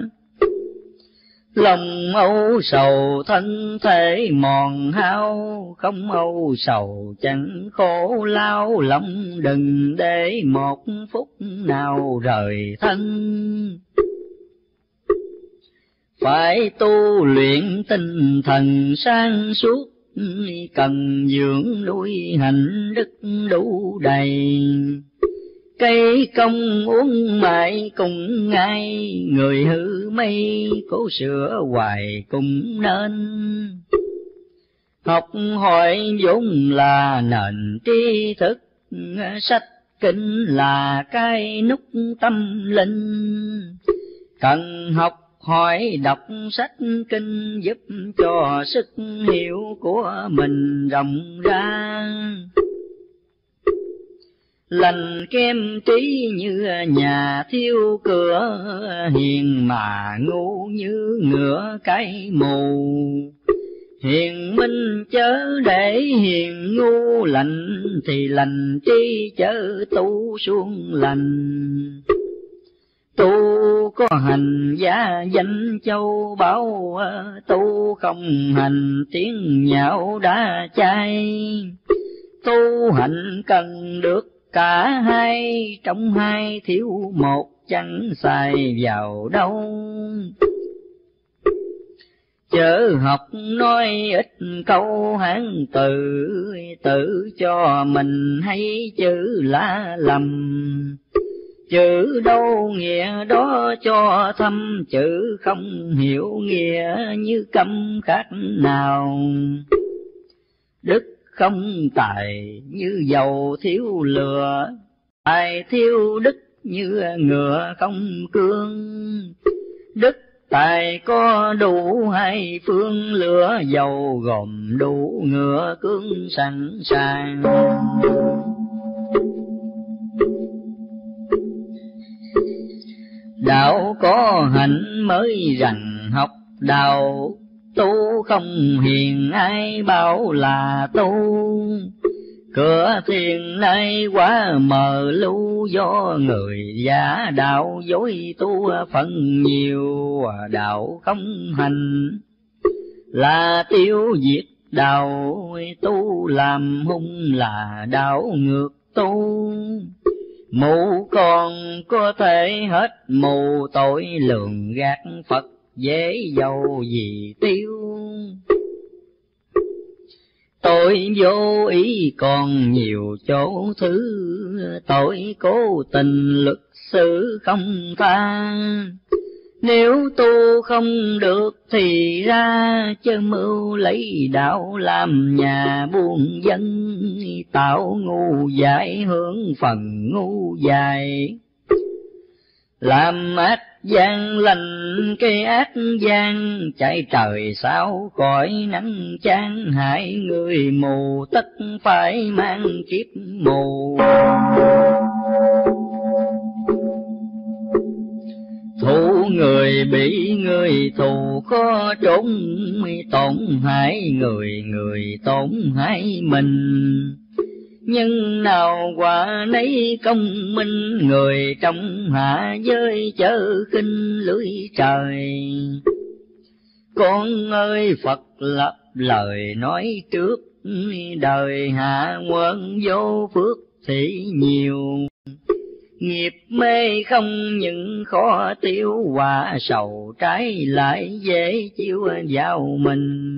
A: lòng âu sầu thân thể mòn hao. Không âu sầu chẳng khổ lao, lòng đừng để một phút nào rời thân. Phải tu luyện tinh thần sáng suốt, cần dưỡng nuôi hạnh đức đủ đầy. Cây công uống mãi cùng ngay, người hư mây cố sửa hoài cũng nên. Học hỏi vốn là nền tri thức, sách kinh là cái nút tâm linh. Cần học hỏi đọc sách kinh giúp cho sức hiểu của mình rộng ra. Lành kem trí như nhà thiêu cửa, hiền mà ngu như ngựa cái mù. Hiền minh chớ để hiền ngu, lành thì lành trí chớ tu xuống lành. Tu có hành giá danh châu báu, tu không hành tiếng nhạo đã chai. Tu hành cần được cả hai, trong hai thiếu một chẳng xài vào đâu. Chớ học nói ít câu Hán từ, tự cho mình hay chữ lá lầm. Chữ đâu nghĩa đó cho thâm, chữ không hiểu nghĩa như câm khác nào. Đức không tài như dầu thiếu lửa, tài thiếu đức như ngựa không cương. Đức tài có đủ hai phương, lửa dầu gồm đủ ngựa cương sẵn sàng. Đạo có hạnh mới rằng học đạo, tu không hiền ai bảo là tu. Cửa thiền nay quá mờ lưu, do người giả đạo dối tu phần nhiều. Đạo không hành là tiêu diệt đạo, tu làm hung là đạo ngược tu. Mù còn có thể hết mù, tội lường gạt Phật dễ dầu gì tiêu. Tội vô ý còn nhiều chỗ thứ, tội cố tình luật xử không tha. Nếu tu không được thì ra, chớ mưu lấy đạo làm nhà buôn dân. Tạo ngu dại hưởng phần ngu dại, làm ác gian lành cái ác gian. Chạy trời sao khỏi nắng chán, hại người mù tất phải mang kiếp mù. Thù người bị người thù khó trốn, tổn hại người người tổn hại mình. Nhưng nào quả nấy công minh, người trong hạ giới chớ khinh lưỡi trời. Con ơi Phật lập lời nói trước, đời hạ quân vô phước thì nhiều. Nghiệp mê không những khó tiêu, quả sầu trái lại dễ chịu vào mình.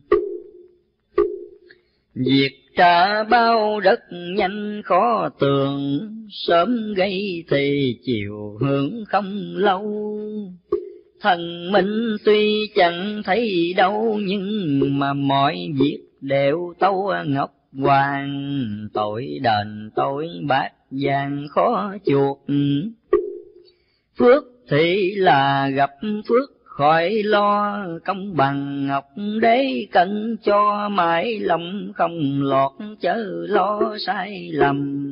A: Việc trả bao đất nhanh khó tường, sớm gây thì chiều hưởng không lâu. Thần minh tuy chẳng thấy đâu, nhưng mà mọi việc đều tâu ngọc hoàng. Tội đền tội bát vàng khó chuộc, phước thì là gặp phước khỏi lo. Công bằng ngọc đế cân cho, mãi lòng không lọt chớ lo sai lầm.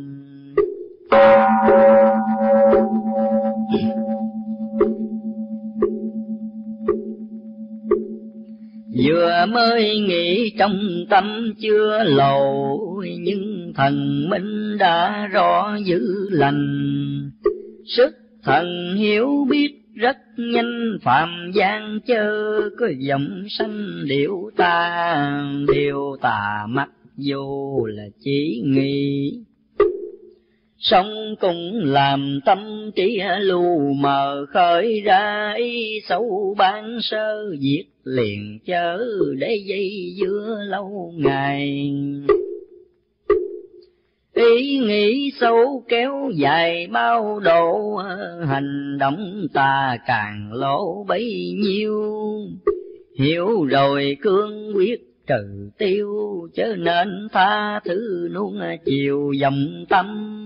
A: Vừa mới nghĩ trong tâm chưa lầu, nhưng thần minh đã rõ dữ lành. Sức thần hiểu biết rất nhanh, phạm gian chớ có giọng sanh điệu tà mặc dù là chỉ nghĩ. Sống cũng làm tâm trí lu mờ, khởi ra ý xấu ban sơ. Diệt liền chớ để dây dưa lâu ngày, ý nghĩ xấu kéo dài bao độ. Hành động ta càng lỗ bấy nhiêu, hiểu rồi cương quyết trừ tiêu, chớ nên tha thứ nuông chiều dòng tâm.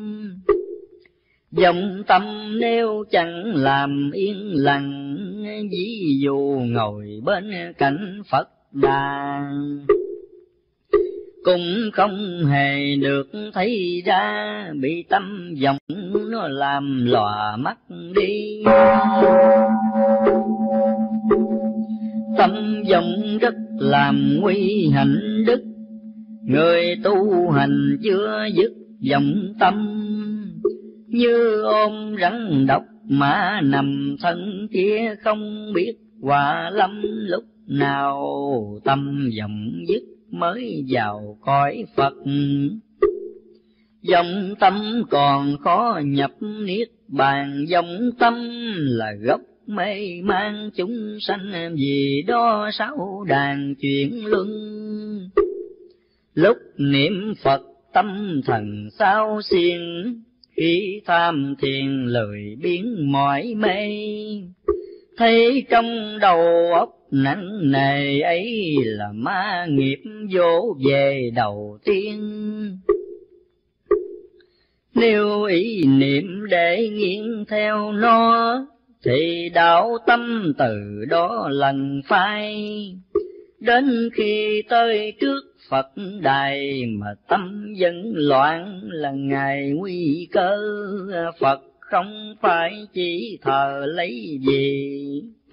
A: Dòng tâm nếu chẳng làm yên lặng, ví dụ ngồi bên cạnh Phật đàn, cũng không hề được thấy ra, bị tâm vọng nó làm lòa mắt đi. Tâm vọng rất làm nguy hạnh đức, người tu hành chưa dứt vọng tâm, như ôm rắn độc mà nằm thân kia, không biết quả lâm lúc nào. Tâm vọng dứt mới vào cõi Phật, vọng tâm còn khó nhập niết bàn. Vọng tâm là gốc mê mang chúng sanh, vì đó sáu đàn chuyển luân. Lúc niệm Phật tâm thần sao xiên, khi tham thiền lười biến mỏi mê. Thấy trong đầu óc nặng nề ấy là ma nghiệp vỗ về đầu tiên. Nếu ý niệm để nghiêng theo nó, thì đạo tâm từ đó lần phai. Đến khi tới trước Phật đài mà tâm vẫn loạn, là ngày nguy cơ. Phật không phải chỉ thờ lấy gì,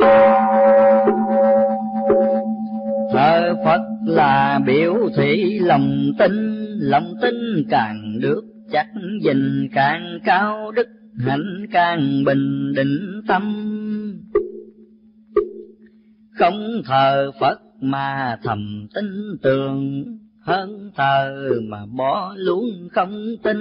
A: thờ Phật là biểu thị lòng tin. Lòng tin càng được chắc gìn, càng cao đức hạnh càng bình định tâm. Không thờ Phật mà thầm tin tưởng, hơn thờ mà bỏ luôn không tin.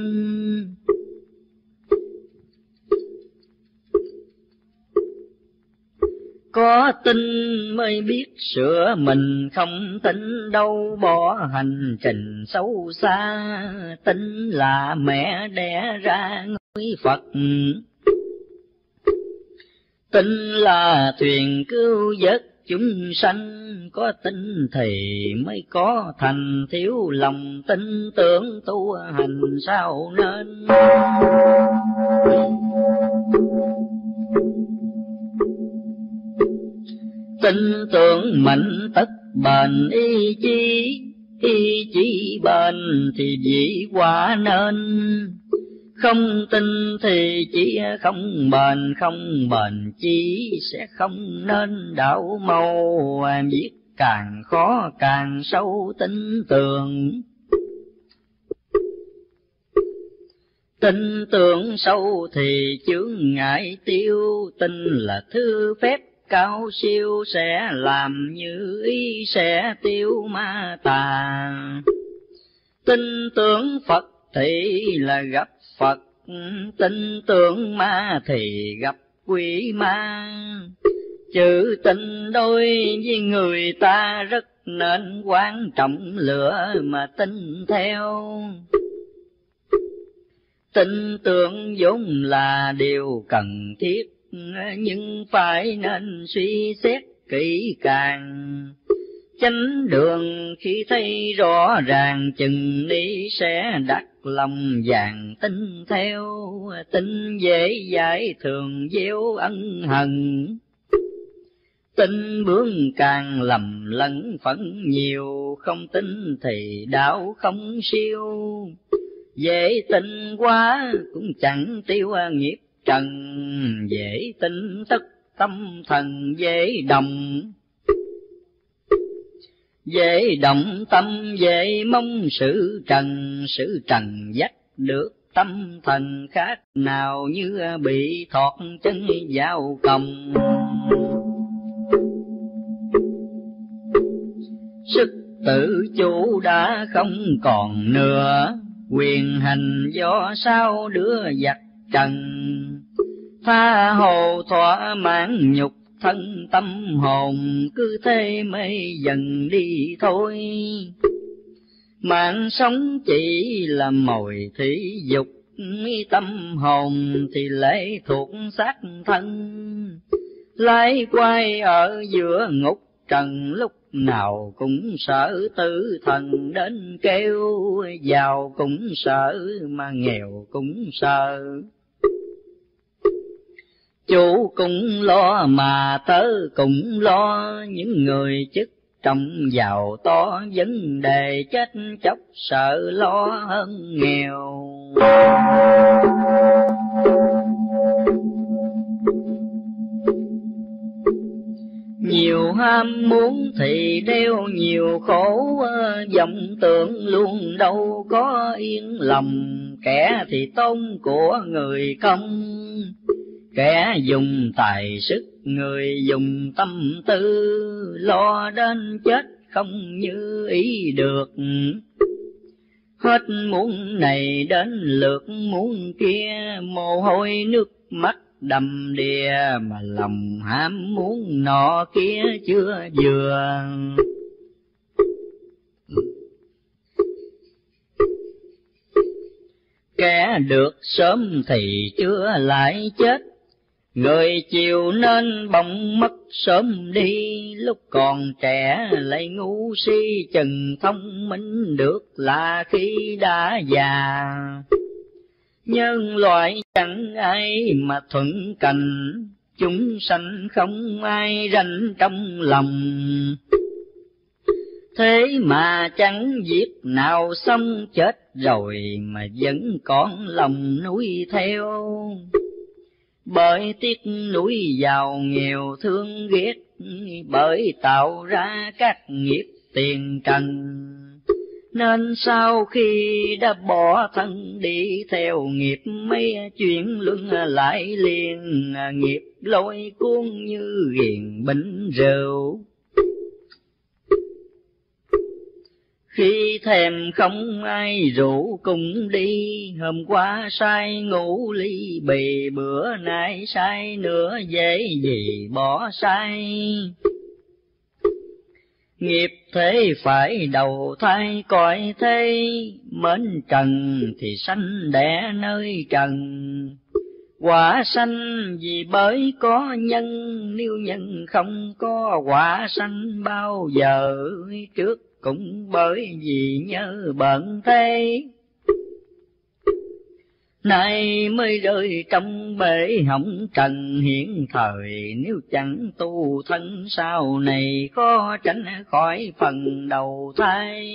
A: Có tin mới biết sửa mình, không tin đâu bỏ hành trình xấu xa. Tin là mẹ đẻ ra người Phật, tin là thuyền cứu vớt chúng sanh. Có tin thì mới có thành, thiếu lòng tin tưởng tu hành sao nên. Tin tưởng mạnh tất bền ý chí bền thì dĩ quả nên. Không tin thì chỉ không bền chí sẽ không nên. Đạo màu viết càng khó càng sâu tin tưởng. Tin tưởng sâu thì chướng ngại tiêu, tin là thứ phép cao siêu, sẽ làm như ý sẽ tiêu ma tà. Tin tưởng Phật thì là gặp Phật, tin tưởng ma thì gặp quỷ ma. Chữ tin đôi với người ta rất nên quan trọng, lựa mà tin theo. Tin tưởng vốn là điều cần thiết, nhưng phải nên suy xét kỹ càng. Chánh đường khi thấy rõ ràng, chừng ni sẽ đắc lòng vàng tin theo. Tin dễ dãi thường gieo ân hận, tin bướng càng lầm lẫn phẫn nhiều. Không tin thì đạo không siêu, dễ tin quá cũng chẳng tiêu nghiệp trần. Dễ tin tất tâm thần dễ động, dễ động tâm dễ mong sự trần dắt được tâm thần. Khác nào như bị thọt chân vào còng, sức tự chủ đã không còn nữa. Quyền hành do sao đứa giặc trần, tha hồ thỏa mãn nhục thân tâm hồn. Cứ thế mê dần đi thôi, mạng sống chỉ là mồi thị dục. Tâm hồn thì lệ thuộc xác thân, lái quay ở giữa ngục trần. Lúc nào cũng sợ tử thần đến kêu, giàu cũng sợ mà nghèo cũng sợ. Chủ cũng lo mà tớ cũng lo, những người chức trọng giàu to, vấn đề chết chóc sợ lo hơn nghèo. Nhiều ham muốn thì đeo nhiều khổ, vọng tưởng luôn đâu có yên lòng. Kẻ thì tôn của người không, kẻ dùng tài sức, người dùng tâm tư, lo đến chết không như ý được. Hết muốn này đến lượt muốn kia, mồ hôi nước mắt đầm đìa, mà lòng ham muốn nọ kia chưa vừa. Kẻ được sớm thì chưa lại chết, người chiều nên bỗng mất sớm đi. Lúc còn trẻ lại ngu si, chừng thông minh được là khi đã già. Nhân loại chẳng ai mà thuận cành, chúng sanh không ai ranh trong lòng. Thế mà chẳng việc nào xong, chết rồi mà vẫn còn lòng nuối theo. Bởi tiếc nuối giàu nghèo thương ghét, bởi tạo ra các nghiệp tiền trần. Nên sau khi đã bỏ thân đi theo nghiệp, mấy chuyện luân lại liền, nghiệp lôi cuốn như ghiền bình rượu. Khi thèm không ai rủ cùng đi, hôm qua say ngủ ly bì, bữa nay say nữa dễ gì bỏ say. Nghiệp thế phải đầu thai cõi thế, mến trần thì sanh đẻ nơi trần. Quả sanh vì bởi có nhân, nếu nhân không có quả sanh bao giờ. Trước cũng bởi vì nhớ bận thế, nay mới rơi trong bể hỏng trần hiện thời. Nếu chẳng tu thân sau này, khó tránh khỏi phần đầu thai.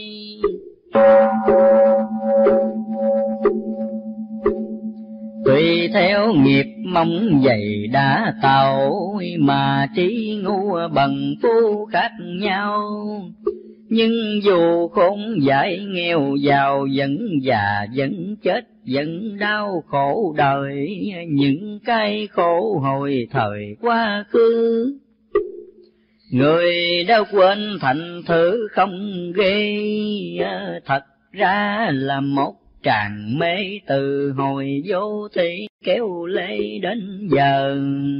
A: Tùy theo nghiệp mong dày đã tạo, mà trí ngu bằng phu khác nhau. Nhưng dù khốn dại nghèo giàu, vẫn già vẫn chết vẫn đau khổ đời. Những cái khổ hồi thời quá khứ, người đã quên thành thử không ghê. Thật ra là một tràng mê, từ hồi vô thị kéo lê đến giờ.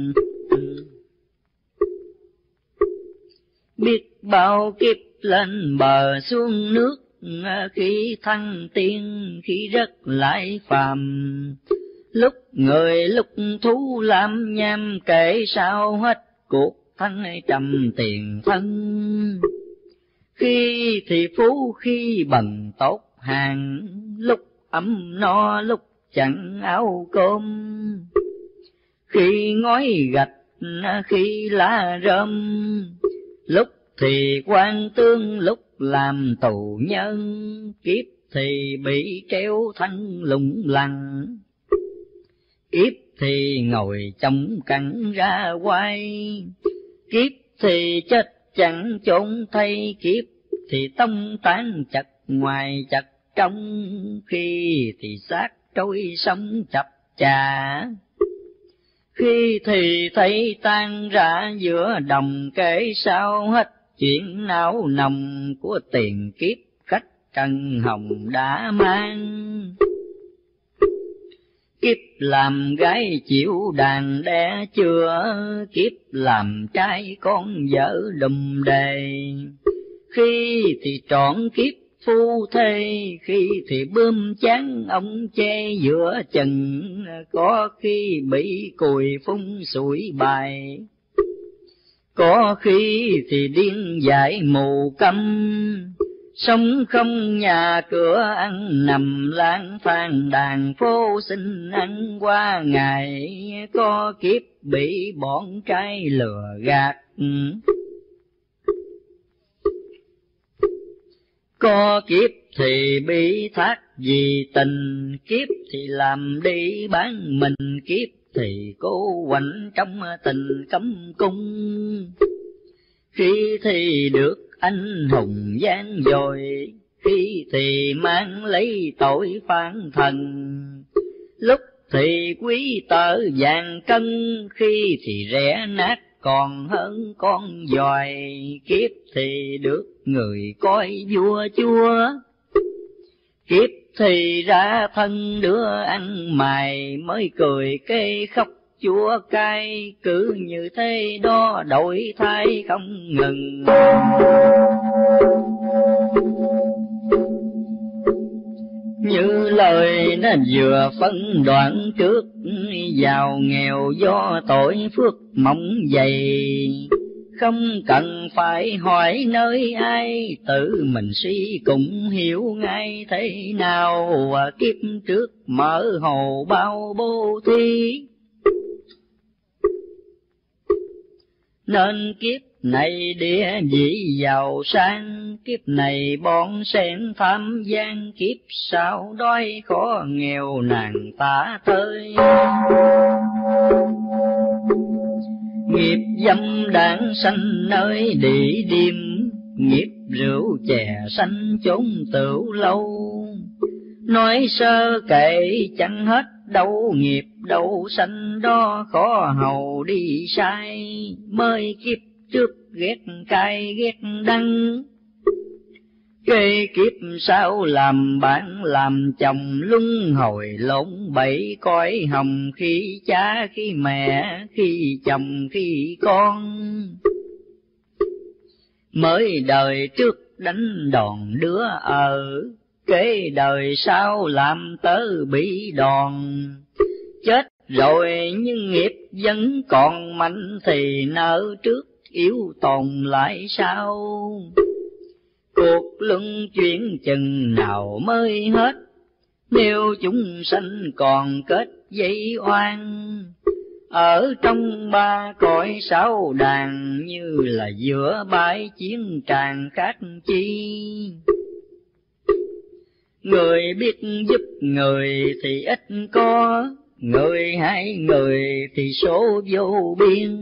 A: Biết bao kiếp lên bờ xuống nước, khi thăng tiên khi rớt lại phàm. Lúc người lúc thú làm nham, kể sao hết cuộc thân trầm tiền thân. Khi thì phú khi bần tốt hàng, lúc ấm no lúc chẳng áo cơm. Khi ngói gạch khi lá rơm, lúc thì quan tương lúc làm tù nhân. Kiếp thì bị treo thân lủng lẳng, kiếp thì ngồi trong cẳng ra quay. Kiếp thì chết chẳng chốn thay, kiếp thì tông tán chặt ngoài chặt trong. Khi thì xác trôi sông chập chà, khi thì thấy tan rã giữa đồng. Kể sao hết chuyện não nồng của tiền kiếp khách trần hồng đã mang. Kiếp làm gái chịu đàn đẻ chưa, kiếp làm trai con vợ đùm đề. Khi thì trọn kiếp phu thê, khi thì bơm chán ông che giữa chừng. Có khi bị cùi phun sủi bài, Có khi thì điên dại mù câm, sống không nhà cửa ăn nằm lang thang đàn phố xin ăn qua ngày. Có kiếp bị bọn trai lừa gạt, có kiếp thì bị thác vì tình, kiếp thì làm đi bán mình, kiếp thì cố quạnh trong tình cấm cung. Khi thì được anh hùng gian dội, khi thì mang lấy tội phản thần. Lúc thì quý tợ vàng cân, khi thì rẻ nát còn hơn con giòi. Kiếp thì được người coi vua chúa, kiếp thì ra thân đứa ăn mày. Mới cười kê khóc chúa cay, cứ như thế đó đổi thay không ngừng. Như lời nó vừa phân đoạn trước, giàu nghèo do tội phước mỏng dày. Không cần phải hỏi nơi ai, tự mình suy cũng hiểu ngay thế nào. Kiếp trước mở hồ bao bố thí, nên kiếp này địa vị giàu sang. Kiếp này bọn sen tham gian, kiếp sau đói khó nghèo nàng tả tơi. Nghiệp dâm đảng sanh nơi địa điểm, nghiệp rượu chè sanh chốn tửu lâu. Nói sơ kệ chẳng hết đâu, nghiệp đâu sanh đó khó hầu đi sai. Mới kiếp trước ghét cay ghét đắng, kế kiếp sau làm bạn làm chồng, luân hồi lộn bẫy cõi hồng. Khi cha khi mẹ, khi chồng khi con. Mới đời trước đánh đòn đứa kế đời sau làm tớ bị đòn. Chết rồi nhưng nghiệp vẫn còn mạnh, thì nợ trước yếu tồn lại sau. Cuộc luân chuyển chừng nào mới hết, nếu chúng sanh còn kết dây oan. Ở trong ba cõi sáu đàn, như là giữa bãi chiến tràng khác chi. Người biết giúp người thì ít có, người hại người thì số vô biên.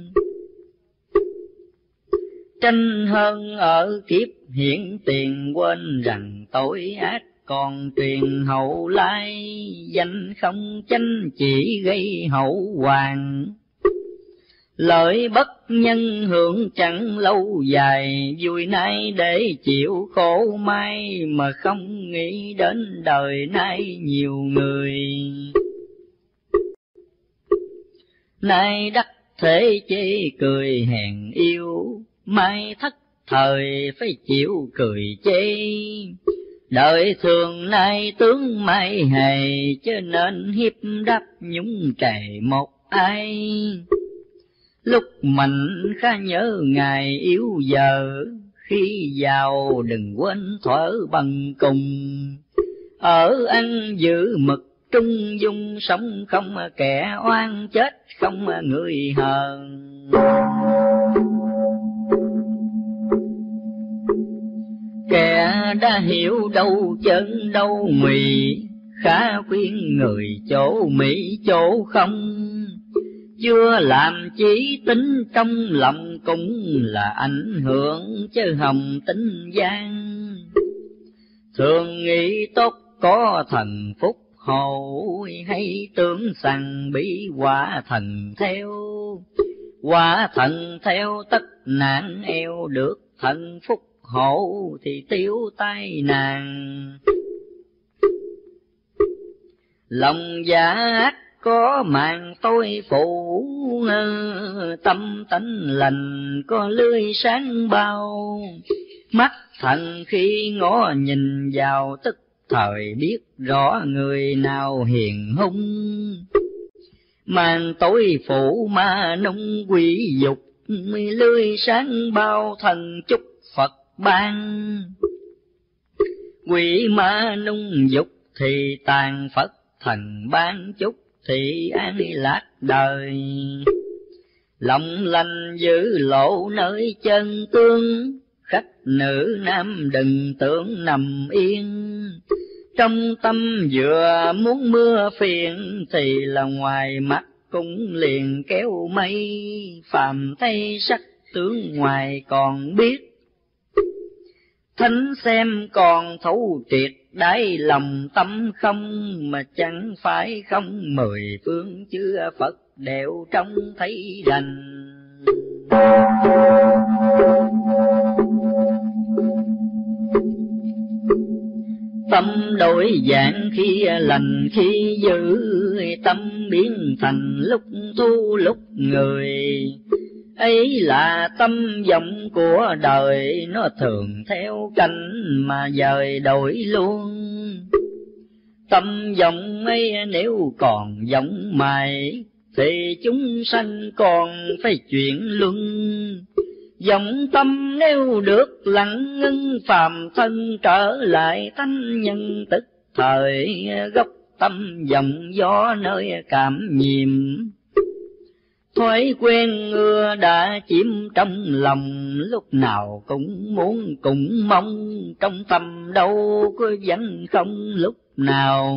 A: Tranh hơn ở kiếp hiện tiền, quên rằng tội ác còn truyền hậu lai. Danh không chánh chỉ gây hậu hoàn, lợi bất nhân hưởng chẳng lâu dài. Vui nay để chịu khổ mai, mà không nghĩ đến đời nay nhiều người. Nay đắc thế chê cười hèn yêu, mai thất thời phải chịu cười chê. Đời thường nay tướng mai hề, cho nên hiếp đáp nhúng trề một ai. Lúc mạnh khá nhớ ngày yếu giờ, khi giàu đừng quên thuở bằng cùng. Ở ăn giữ mực trung dung, sống không kẻ oan, chết không người hờn. Kẻ đã hiểu đâu chân đâu mì, khá khuyên người chỗ mỹ chỗ không. Chưa làm chí tính trong lòng, cũng là ảnh hưởng chứ hồng tính gian. Thường nghĩ tốt có thần phúc hộ, hay tưởng rằng bị quả thần theo. Quả thần theo tất nạn eo, được thần phúc hộ thì tiêu tai nàng. Lòng giả ác có màn tôi phụ, tâm tánh lành có lưới sáng bao. Mắt thần khi ngó nhìn vào, tức thời biết rõ người nào hiền hung. Màn tối phủ ma nông quỷ dục, lưới sáng bao thần chúc Phật ban. Quỷ ma nung dục thì tàn Phật thần ban chúc thì an lạc đời. Lòng lành giữ lộ nơi chân tương, khách nữ nam đừng tưởng nằm yên. Trong tâm vừa muốn mưa phiền thì là ngoài mắt cũng liền kéo mây. Phàm thấy sắc tướng ngoài còn biết, thánh xem còn thấu triệt đáy lòng tâm không. Mà chẳng phải không mười phương chư Phật đều trông thấy rành. Tâm đổi dạng khi lành khi dữ, tâm biến thành lúc tu lúc người. Ấy là tâm vọng của đời, nó thường theo cảnh mà dời đổi luôn. Tâm vọng ấy nếu còn vọng mãi, thì chúng sanh còn phải chuyển luân. Vọng tâm nếu được lặng ngưng, phàm thân trở lại thánh nhân tức thời. Gốc tâm vọng gió nơi cảm nhiệm, thói quen ưa đã chiếm trong lòng. Lúc nào cũng muốn cũng mong, trong tâm đâu có vẫn không lúc nào.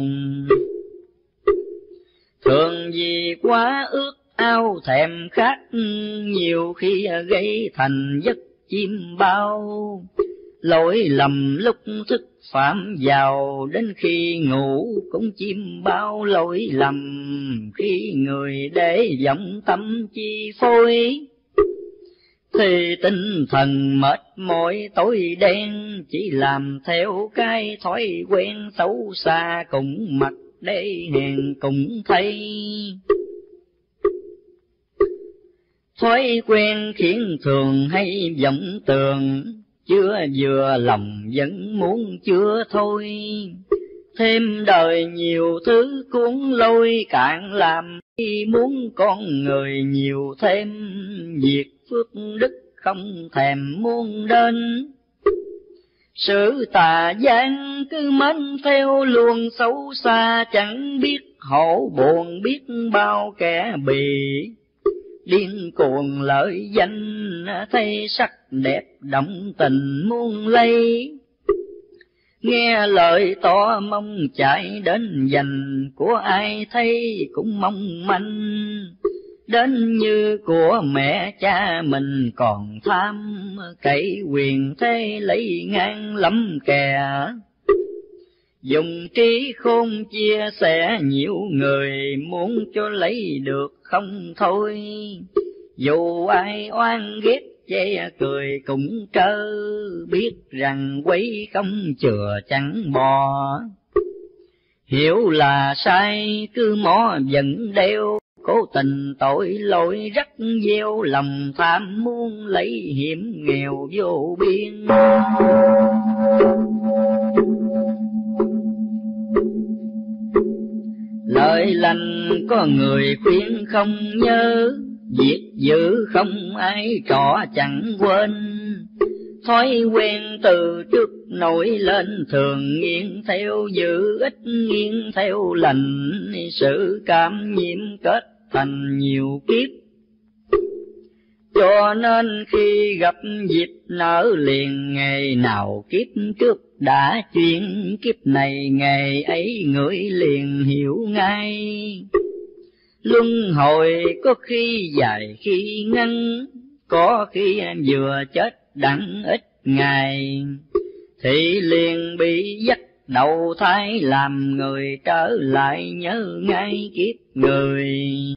A: Thường vì quá ước ao thèm khát, nhiều khi gây thành giấc chim bao. Lỗi lầm lúc thức phạm vào, đến khi ngủ cũng chim bao lỗi lầm. Khi người để vọng tâm chi phối, thì tinh thần mệt mỏi tối đen. Chỉ làm theo cái thói quen xấu xa, cũng mặc để hèn cũng thấy. Thói quen khiến thường hay vọng tưởng, chưa vừa lòng vẫn muốn chưa thôi. Thêm đời nhiều thứ cuốn lôi, càng làm khi muốn con người nhiều thêm. Việc phước đức không thèm muốn đến, sự tà gian cứ mến theo luồng xấu xa. Chẳng biết hổ buồn biết bao kẻ bì, điên cuồng lợi danh thấy sắc đẹp động tình muôn lây. Nghe lời tỏ mong chạy đến giành, của ai thấy cũng mong manh. Đến như của mẹ cha mình còn tham, cậy quyền thế lấy ngang lắm kè. Dùng trí khôn chia sẻ nhiều người, muốn cho lấy được không thôi. Dù ai oan ghét chê cười cũng trơ, biết rằng quấy không chừa chẳng bò. Hiểu là sai cứ mó vẫn đeo, cố tình tội lỗi rắc gieo. Lòng tham muốn lấy hiểm nghèo vô biên. Lời lành có người khuyên không nhớ, việc dữ không ai trọ chẳng quên. Thói quen từ trước nổi lên, thường nghiêng theo dữ ít nghiêng theo lành. Sự cảm nhiễm kết thành nhiều kiếp, cho nên khi gặp dịp nở liền. Ngày nào kiếp trước đã chuyện, kiếp này ngày ấy ngửi liền hiểu ngay. Luân hồi có khi dài khi ngắn, có khi vừa chết đặng ít ngày. Thì liền bị dắt đầu thai làm người, trở lại nhớ ngay kiếp người.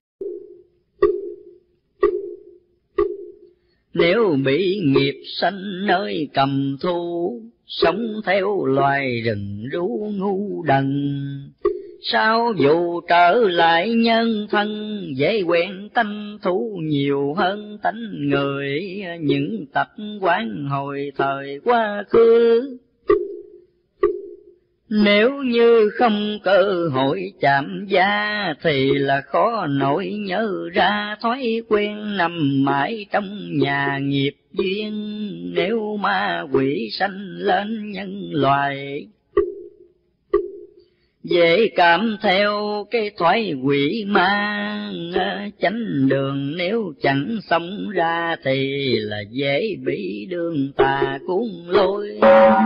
A: Nếu bị nghiệp sanh nơi cầm thu, sống theo loài rừng rú ngu đần. Sao dù trở lại nhân thân, dễ quen tánh thú nhiều hơn tánh người. Những tập quán hồi thời quá khứ, Nếu như không cơ hội chạm da thì là khó nổi nhớ ra thói quen nằm mãi trong nhà nghiệp duyên. Nếu ma quỷ sanh lên nhân loài, dễ cảm theo cái thoái quỷ ma chánh đường. Nếu chẳng sống ra thì là dễ bị đường tà cuốn lôi.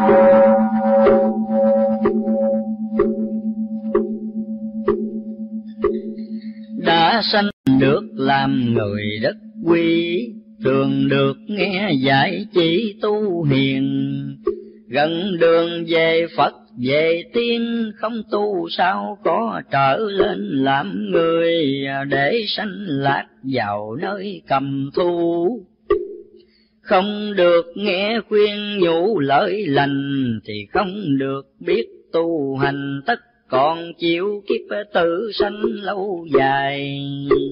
A: Đã sanh được làm người rất quý, thường được nghe dạy chỉ tu hiền. Gần đường về Phật về tiên, không tu sao có trở lên làm người, để sanh lạc vào nơi cầm thu. Không được nghe khuyên nhủ lợi lành, thì không được biết tu hành, tất còn chịu kiếp tử sanh lâu dài.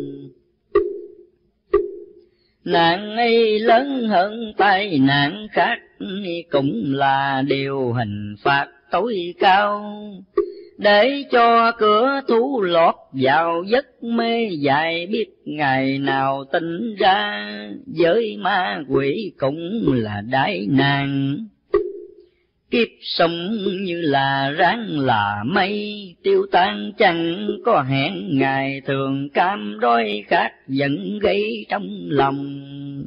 A: Nạn ấy lớn hơn tai nạn khác, cũng là điều hình phạt tối cao, để cho cửa thú lọt vào giấc mê dài. Biết ngày nào tỉnh ra, với ma quỷ cũng là đại nạn. Kiếp sống như là ráng là mây, tiêu tan chẳng có hẹn ngày. Thường cam đói khát giận gây trong lòng.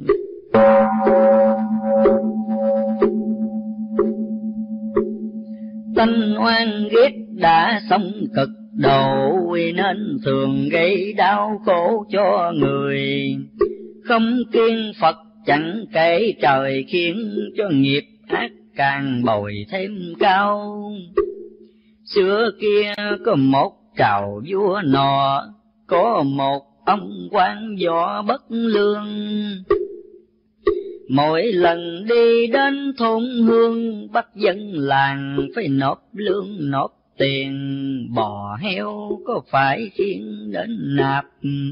A: Tánh oan ghét đã sống cực độ, nên thường gây đau khổ cho người. Không kiêng Phật chẳng kể trời, khiến cho nghiệp ác càng bồi thêm cao. Xưa kia có một trào vua nọ, có một ông quan võ bất lương. Mỗi lần đi đến thôn hương, bắt dân làng phải nộp lương nộp tiền. Bò heo có phải khiến đến nạp,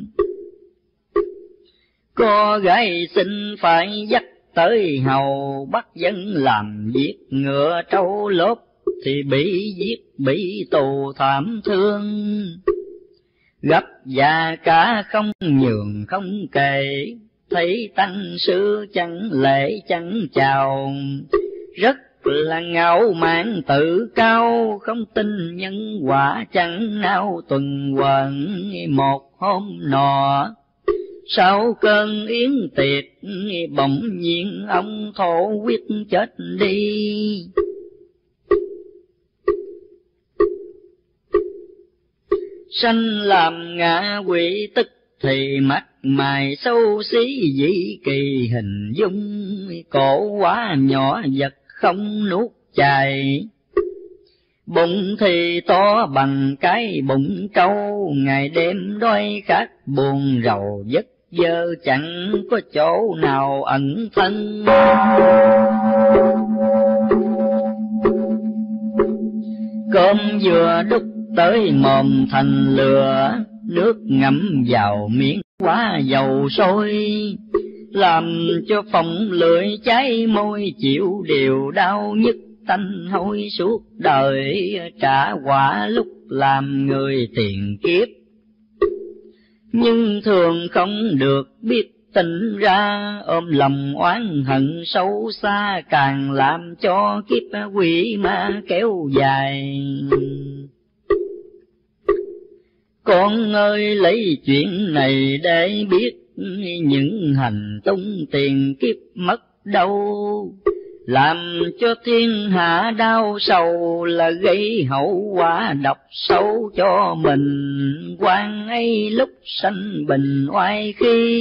A: có gái xinh phải dắt tới hầu. Bắt dân làm việc ngựa trâu lốp, thì bị giết bị tù thảm thương. Gấp già cả không nhường không kể, thấy tăng sư chẳng lễ chẳng chào. Rất là ngạo mạn tự cao, không tin nhân quả chẳng nao tuần hoàn. Một hôm nọ sau cơn yến tiệc, bỗng nhiên ông thổ quyết chết đi. Sanh làm ngạ quỷ, tức thì mắt mày xấu xí dị kỳ hình dung. Cổ quá nhỏ vật không nuốt chài, bụng thì to bằng cái bụng trâu. Ngày đêm đói khát buồn rầu vất vơ, chẳng có chỗ nào ẩn thân. Cơm vừa đút tới mồm thành lửa, nước ngậm vào miệng quá dầu sôi. Làm cho phồng lưỡi cháy môi, chịu điều đau nhức tanh hôi suốt đời. Trả quả lúc làm người tiền kiếp, nhưng thường không được biết tỉnh ra. Ôm lòng oán hận sâu xa, càng làm cho kiếp quỷ ma kéo dài. Con ơi lấy chuyện này để biết, những hành tung tiền kiếp mất đâu. Làm cho thiên hạ đau sầu, là gây hậu quả độc sâu cho mình. Quan ấy lúc sanh bình oai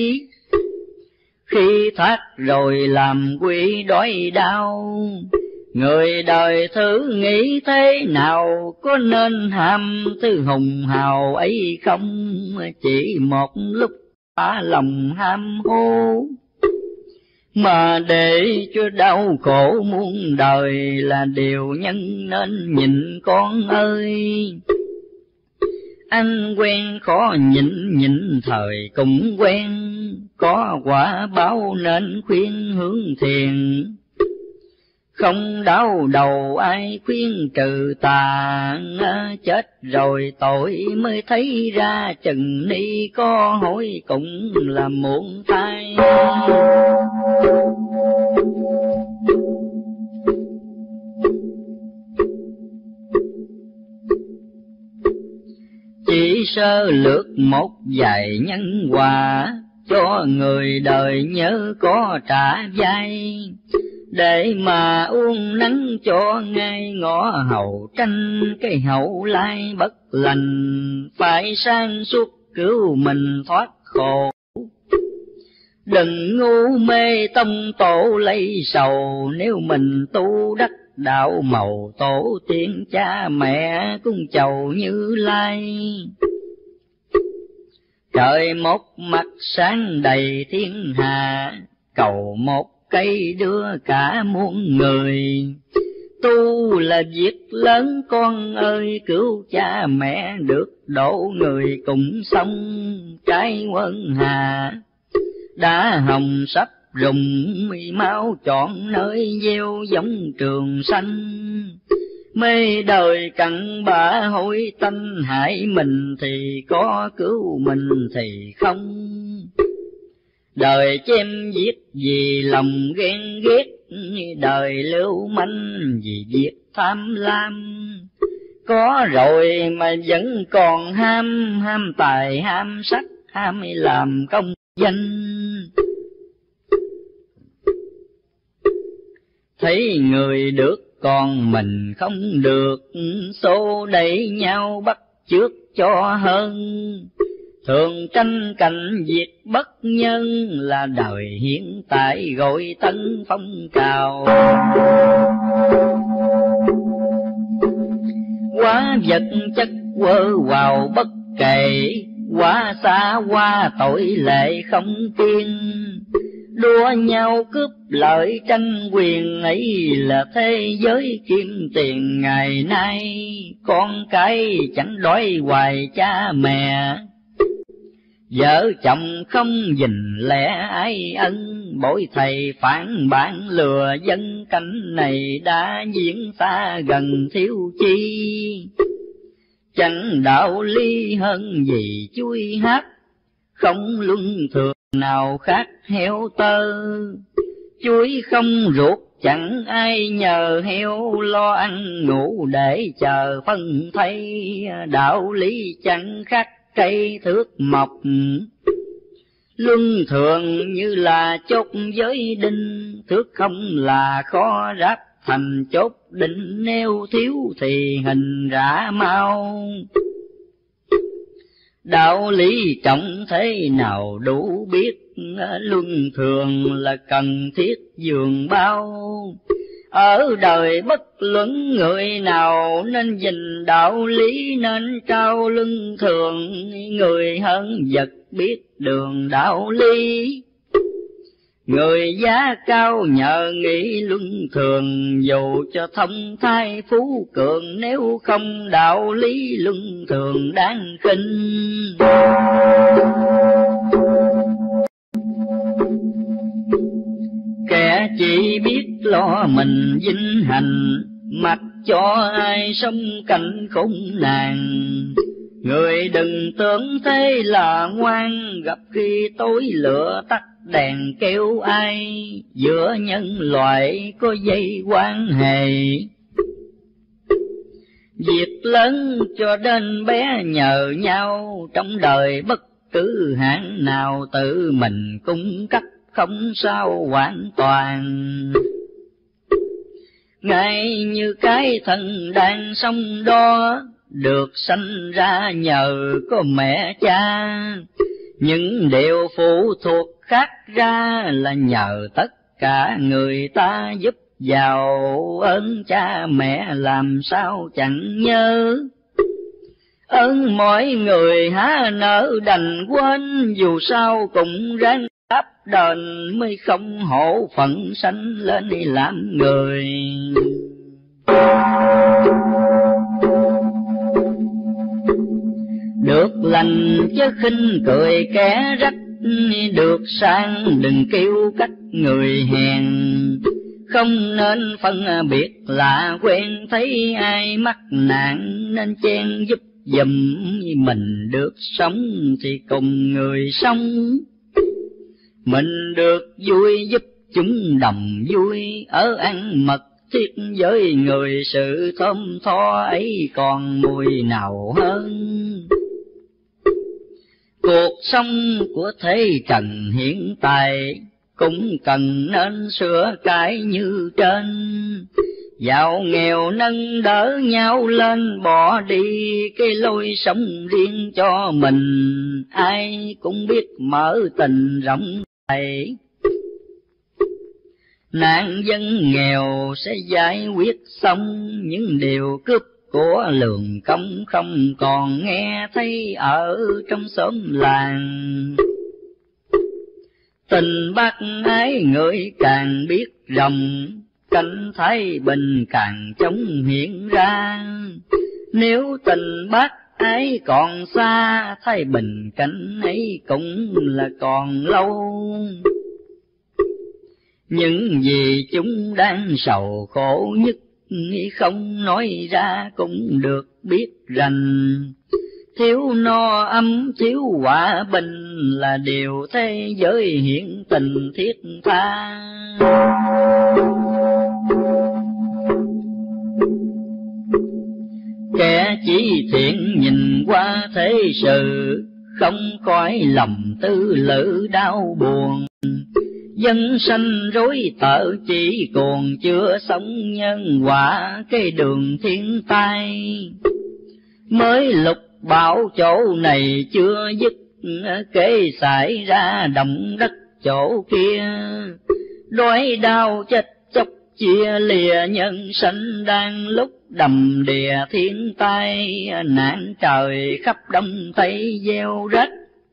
A: khi thoát rồi làm quỷ đói đau. Người đời thử nghĩ thế nào, có nên ham thứ hùng hào ấy không? Chỉ một lúc phá lòng ham hố, mà để cho đau khổ muôn đời, là điều nhân nên nhịn con ơi. Anh quen khó nhịn thời cũng quen, có quả báo nên khuyên hướng thiền. không đau đầu ai khuyên trừ tà, chết rồi tội mới thấy ra, chừng ni có hối cũng là muộn thay. Chỉ sơ lược một vài nhân quả, cho người đời nhớ có trả vai, để mà uống nắng cho ngay ngõ hầu tranh, cái hậu lai bất lành, phải sáng suốt cứu mình thoát khổ. Đừng ngu mê tông tổ lấy sầu, nếu mình tu đắc đạo màu tổ tiên cha mẹ cung chầu Như Lai. Trời một mặt sáng đầy thiên hạ, cầu một cây đưa cả muôn người. Tu là việc lớn con ơi, cứu cha mẹ được độ người cùng sống. Trái quân hà đã hồng sắp rụng, máu chọn nơi gieo giống trường xanh. Mê đời cặn bã hối tanh, hại mình thì có cứu mình thì không. Đời chém giết vì lòng ghen ghét, đời lưu manh vì việc tham lam. Có rồi mà vẫn còn ham, ham tài ham sắc, ham làm công danh. Thấy người được còn mình không được, xô đẩy nhau bắt chước cho hơn. Thường tranh cảnh việc bất nhân, là đời hiện tại gọi tân phong trào. Quá vật chất quơ vào bất kể, quá xa qua tội lệ không tiên. Đua nhau cướp lợi tranh quyền, ấy là thế giới kim tiền ngày nay. Con cái chẳng đói hoài cha mẹ, vợ chồng không gìn lẽ ai ân. Bội thầy phản bản lừa dân, cảnh này đã diễn xa gần thiếu chi. Chẳng đạo lý hơn gì chui hát, không luân thường nào khác heo tơ. Chuối không ruột chẳng ai nhờ, heo lo ăn ngủ để chờ phân thay. Đạo lý chẳng khác cây thước mọc, luân thường như là chốt giới đinh. Thước không là khó ráp thành chốt định, nếu thiếu thì hình rã mau. Đạo lý trọng thế nào đủ biết, luân thường là cần thiết dường bao. Ở đời bất luận người nào, nên gìn đạo lý nên trao luân thường. Người hơn vật biết đường đạo lý, người giá cao nhờ nghĩ luân thường. Dù cho thông thai phú cường, nếu không đạo lý luân thường đáng khinh. Kẻ chỉ biết lo mình vinh hành, mặc cho ai sống cảnh khốn nạn. Người đừng tưởng thế là ngoan, gặp khi tối lửa tắt đèn kêu ai. Giữa nhân loại có dây quan hệ, việc lớn cho đến bé nhờ nhau. Trong đời bất cứ hạng nào, tự mình cung cấp không sao hoàn toàn. Ngay như cái thân đang sống đó, được sanh ra nhờ có mẹ cha. Những điều phụ thuộc khác ra, là nhờ tất cả người ta giúp giàu. Ơn cha mẹ làm sao chẳng nhớ, ơn mọi người há nỡ đành quên. Dù sao cũng ráng đáp đền, mới không hổ phận sanh lên làm người. Được lành chứ khinh cười kẻ rách, được sang đừng kêu cách người hèn. Không nên phân biệt là quen, thấy ai mắc nạn nên chen giúp giùm. Mình được sống thì cùng người sống, mình được vui giúp chúng đồng vui. Ở ăn mật thiết với người, sự thơm tho ấy còn mùi nào hơn. Cuộc sống của thế trần hiện tại cũng cần nên sửa cái như trên. Giàu nghèo nâng đỡ nhau lên, bỏ đi cái lối sống riêng cho mình. Ai cũng biết mở tình rộng rãi, nạn dân nghèo sẽ giải quyết xong. Những điều cướp của lường công không còn nghe thấy ở trong xóm làng. Tình bác ái người càng biết rộng, cảnh thái bình càng chống hiện ra. Nếu tình bác ái còn xa, thái bình cảnh ấy cũng là còn lâu. Những gì chúng đang sầu khổ nhất, không nói ra cũng được biết rành. Thiếu no ấm thiếu hòa bình là điều thế giới hiện tình thiết tha. Kẻ chỉ thiện nhìn qua thế sự, không khỏi lòng tư lự đau buồn. Dân sanh rối tợ chỉ còn chưa sống nhân quả cái đường thiên tai. Mới lục bảo chỗ này chưa dứt, kể xảy ra động đất chỗ kia. Đói đau chết chóc chia lìa, nhân sanh đang lúc đầm đìa thiên tai. Nạn trời khắp đông tây gieo rách,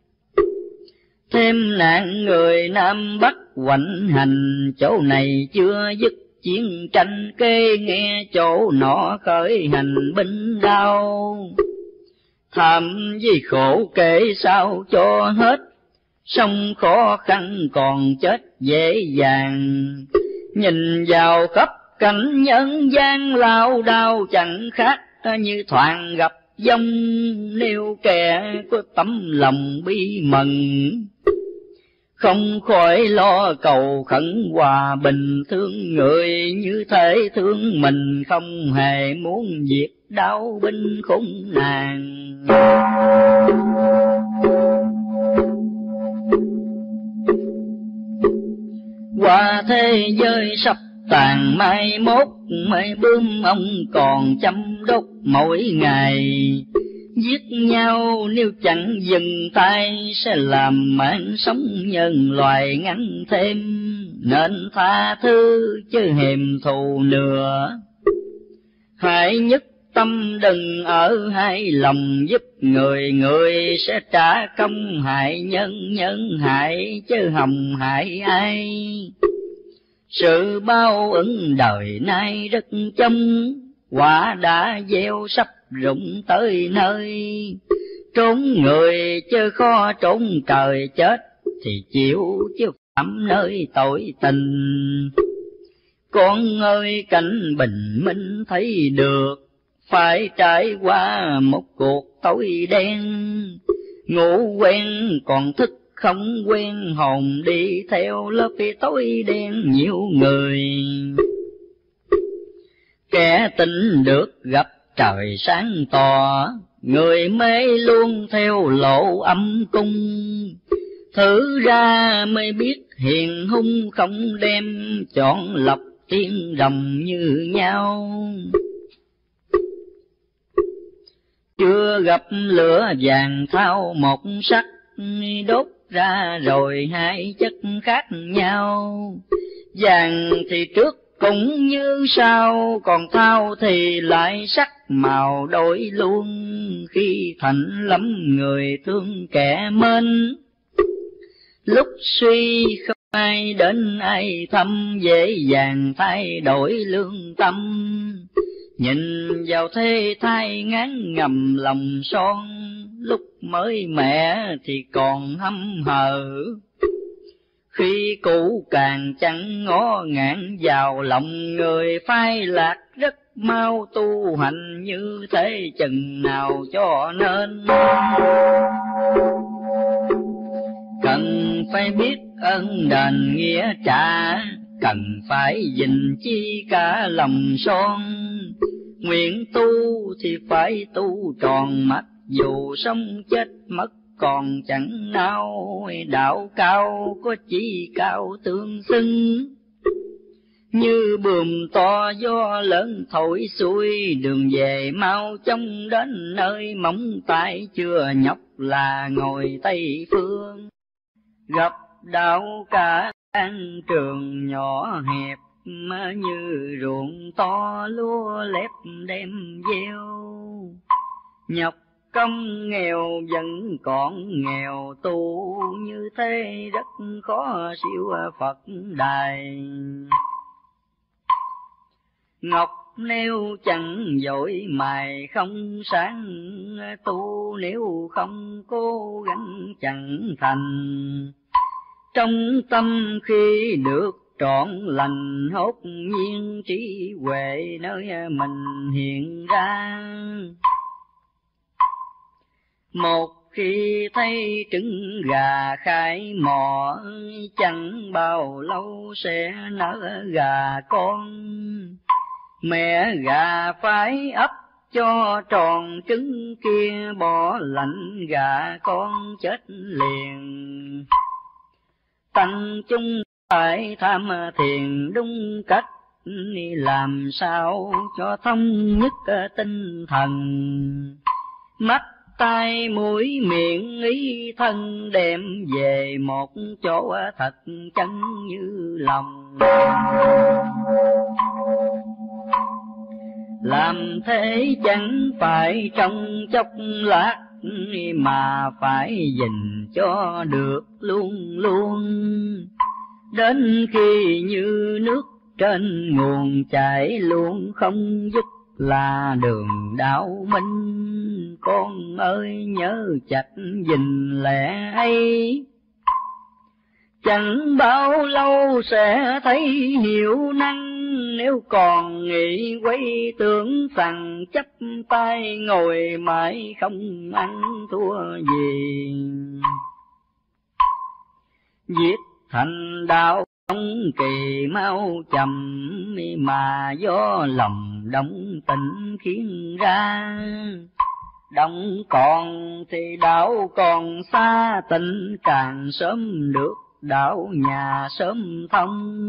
A: thêm nạn người Nam Bắc hoành hành. Chỗ này chưa dứt chiến tranh kê, nghe chỗ nọ khởi hành binh đao. Thầm vì khổ kể sao cho hết, sống khó khăn còn chết dễ dàng. Nhìn vào khắp cảnh nhân gian lao đao, chẳng khác như thoảng gặp dông. Nếu kẻ có tấm lòng bi mẫn, không khỏi lo cầu khẩn hòa bình. Thương người như thể thương mình, không hề muốn diệt đau binh khốn nạn. Qua thế giới sắp tàn mai mốt, mây bướm ông còn chăm đốt mỗi ngày. Giết nhau nếu chẳng dừng tay, sẽ làm mạng sống nhân loài ngắn thêm. Nên tha thứ chứ hèm thù nữa, hãy nhất tâm đừng ở hai lòng. Giúp người người sẽ trả công, hại nhân nhân hại chứ hồng hại ai. Sự bao ứng đời nay rất chông, quả đã gieo sắp rụng tới nơi. Trốn người chứ khó trốn trời, chết thì chịu chứ phạm nơi tội tình. Con ơi cảnh bình minh thấy được, phải trải qua một cuộc tối đen. Ngủ quen còn thức không quen, hồn đi theo lớp tối đen nhiều người. Kẻ tin được gặp trời sáng tỏ, người mê luôn theo lộ âm cung. Thử ra mới biết hiền hung, không đem chọn lọc tiên đồng như nhau. Chưa gặp lửa vàng thao một sắc, đốt ra rồi hai chất khác nhau. Vàng thì trước cũng như sao, còn thao thì lại sắc màu đổi luôn. Khi thành lắm người thương kẻ mến, lúc suy không ai đến ai thăm, dễ dàng thay đổi lương tâm. Nhìn vào thế thai ngán ngầm lòng son, lúc mới mẹ thì còn hăm hờ. Khi cũ càng chẳng ngó ngạn vào lòng người, phai lạc rất mau tu hành như thế chừng nào cho nên. Cần phải biết ơn đền nghĩa trả, cần phải gìn chi cả lòng son. Nguyện tu thì phải tu tròn mắt, dù sống chết mất còn chẳng nao. Đạo cao có chỉ cao tương xưng, như buồm to gió lớn thổi xuôi. Đường về mau chóng đến nơi móng tay, chưa nhọc là ngồi Tây Phương. Gặp đạo cả an trường nhỏ hẹp, như ruộng to lúa lép đem gieo. Nhọc công nghèo vẫn còn nghèo, tu như thế rất khó siêu Phật đài. Ngọc nếu chẳng dội mài không sáng, tu nếu không cố gắng chẳng thành. Trong tâm khi được trọn lành, hốt nhiên trí huệ nơi mình hiện ra. Một khi thấy trứng gà khai mò, chẳng bao lâu sẽ nở gà con. Mẹ gà phải ấp cho tròn trứng kia, bỏ lạnh gà con chết liền. Tăng chúng phải tham thiền đúng cách, làm sao cho thông nhất tinh thần. Mắt tai mũi miệng ý thân đem về một chỗ thật chân như lòng. Làm thế chẳng phải trong chốc lát, mà phải gìn cho được luôn luôn. Đến khi như nước trên nguồn chảy luôn không dứt, là đường đạo minh. Con ơi nhớ chặt gìn lẽ ấy, chẳng bao lâu sẽ thấy hiểu năng. Nếu còn nghĩ quay tưởng rằng chấp tay ngồi mãi không ăn thua gì. Giết thành đạo không kỳ mau chậm, mà do lòng động tình khiến ra. Động còn thì đạo còn xa, tình càng sớm được đạo nhà sớm thông.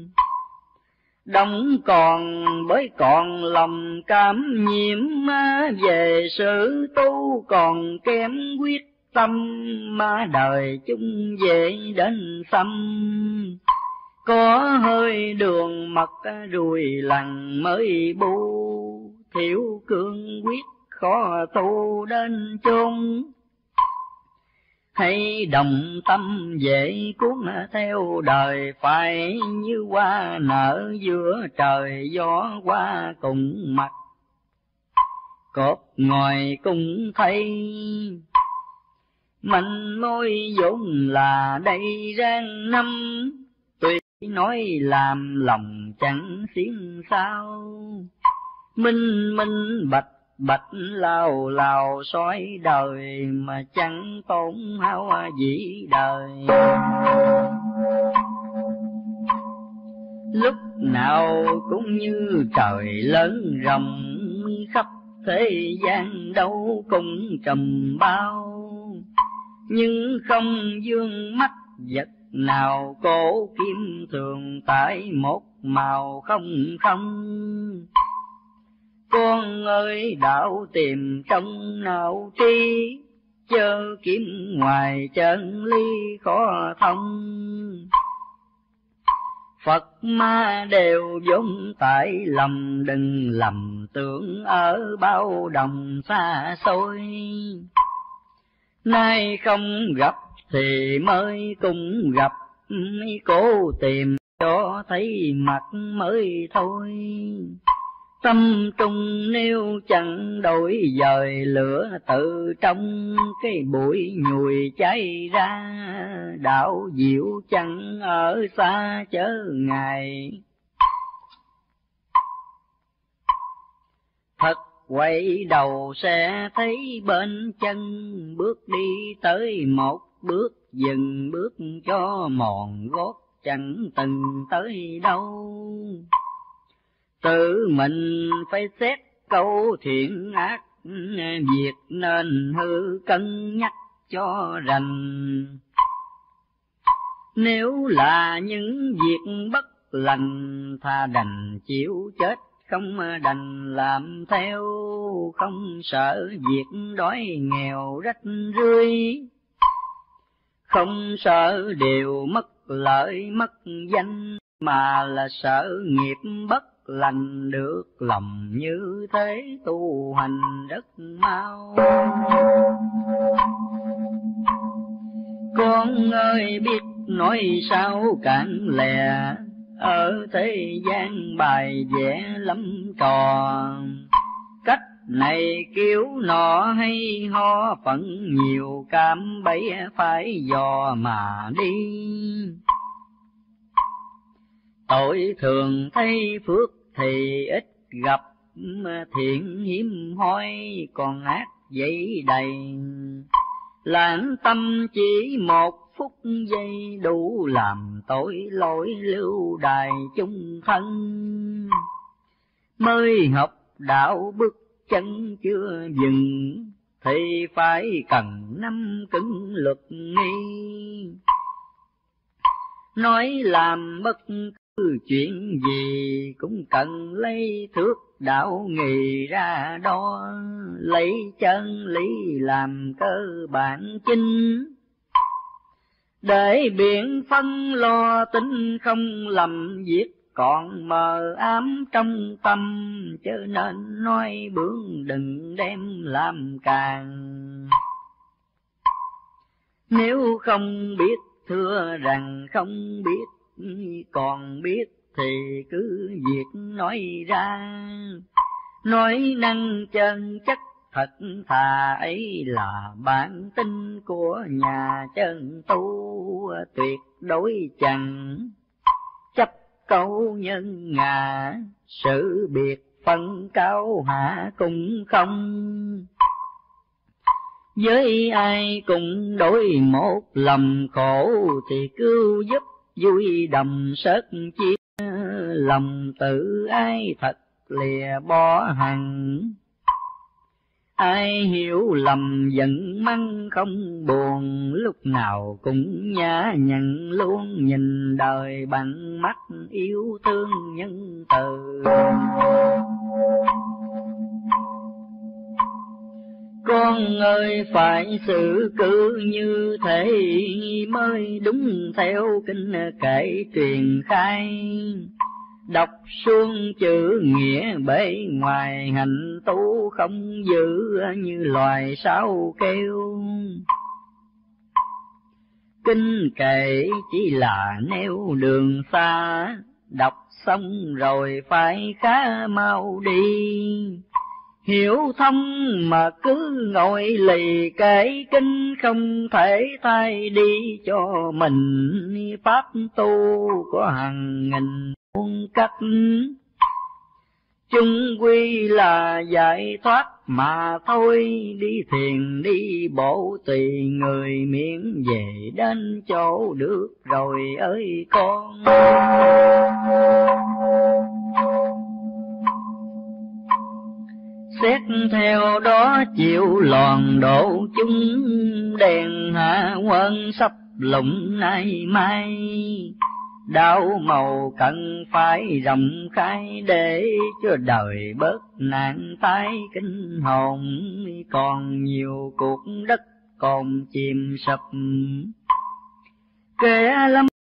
A: Động còn bởi còn lòng cảm nhiễm, về sự tu còn kém quyết tâm. Mà đời chung về đến xăm, có hơi đường mật rùi lằn mới bu. Thiếu cương quyết khó tu đến chốn, hay đồng tâm dễ cuốn theo đời. Phải như hoa nở giữa trời gió qua cùng mặt, cột ngồi cùng thấy. Manh môi vốn là đây rang năm, tuy nói làm lòng chẳng xiên sao. Minh minh bạch bạch lao lao soi đời, mà chẳng tổn hao dĩ đời. Lúc nào cũng như trời lớn rồng, khắp thế gian đâu cũng trầm bao. Nhưng không dương mắt vật nào, cổ kim thường tại một màu không không. Con ơi đạo tìm trong não tri, chớ kiếm ngoài chân lý khó thông. Phật ma đều vốn tại lầm, đừng lầm tưởng ở bao đồng xa xôi. Nay không gặp thì mới cùng gặp, cố tìm cho thấy mặt mới thôi. Tâm trung nếu chẳng đổi dời, lửa tự trong cái bụi nhùi cháy ra. Đạo diệu chẳng ở xa chớ ngài, thật quay đầu sẽ thấy bên chân. Bước đi tới một bước, dừng bước cho mòn gót, chẳng từng tới đâu. Tự mình phải xét câu thiện ác, việc nên hư cân nhắc cho rành. Nếu là những việc bất lành, tha đành chịu chết, không đành làm theo. Không sợ việc đói nghèo rách rưới, không sợ điều mất lợi mất danh, mà là sợ nghiệp bất lành được lòng. Như thế tu hành rất mau. Con ơi biết nói sao cạn lè, ở thế gian bài vẽ lắm trò. Cách này kiểu nọ hay ho, phận nhiều cam bẫy phải dò mà đi. Tội thường thấy phước thì ít gặp, thiện hiếm hoi còn ác dậy đầy. Lãng tâm chỉ một phút giây, đủ làm tội lỗi lưu đày chung thân. Mới học đạo bước chân chưa dừng, thì phải cần năm cứng luật nghi. Nói làm bất cứ chuyện gì, cũng cần lấy thước đạo nghị ra đo. Lấy chân lý làm cơ bản chính, để biện phân lo tính không lầm việc còn mờ ám trong tâm. Chớ nên nói bướng đừng đem làm càng. Nếu không biết thưa rằng không biết, còn biết thì cứ việc nói ra. Nói năng chân chất thật thà, ấy là bản tính của nhà chân tu. Tuyệt đối chẳng chấp câu nhân ngã, sự biệt phân cao hạ cũng không. Với ai cùng đối một lầm khổ, thì cứu giúp vui đầm sớt chia. Lòng tự ai thật lìa bỏ hẳn, ai hiểu lầm giận mắng không buồn. Lúc nào cũng nhã nhặn luôn, nhìn đời bằng mắt yêu thương nhân từ. Con ơi phải xử cử như thế, mới đúng theo kinh kệ truyền khai. Đọc xuông chữ nghĩa bề ngoài, hành tu không giữ như loài sáo kêu. Kinh kệ chỉ là nêu đường xa, đọc xong rồi phải khá mau đi. Hiểu thông mà cứ ngồi lì kể kinh, không thể thay đi cho mình. Pháp tu có hàng nghìn muôn cách, chung quy là giải thoát mà thôi. Đi thiền đi bộ tùy người, miễn về đến chỗ được rồi ơi con. Xét theo đó chịu loàn độ chúng, đèn hạ quân sắp lụng nay mai. Đạo màu cần phải rộng khai, để cho đời bớt nạn tai kinh hồn. Còn nhiều cuộc đất còn chìm sập, kẻ lắm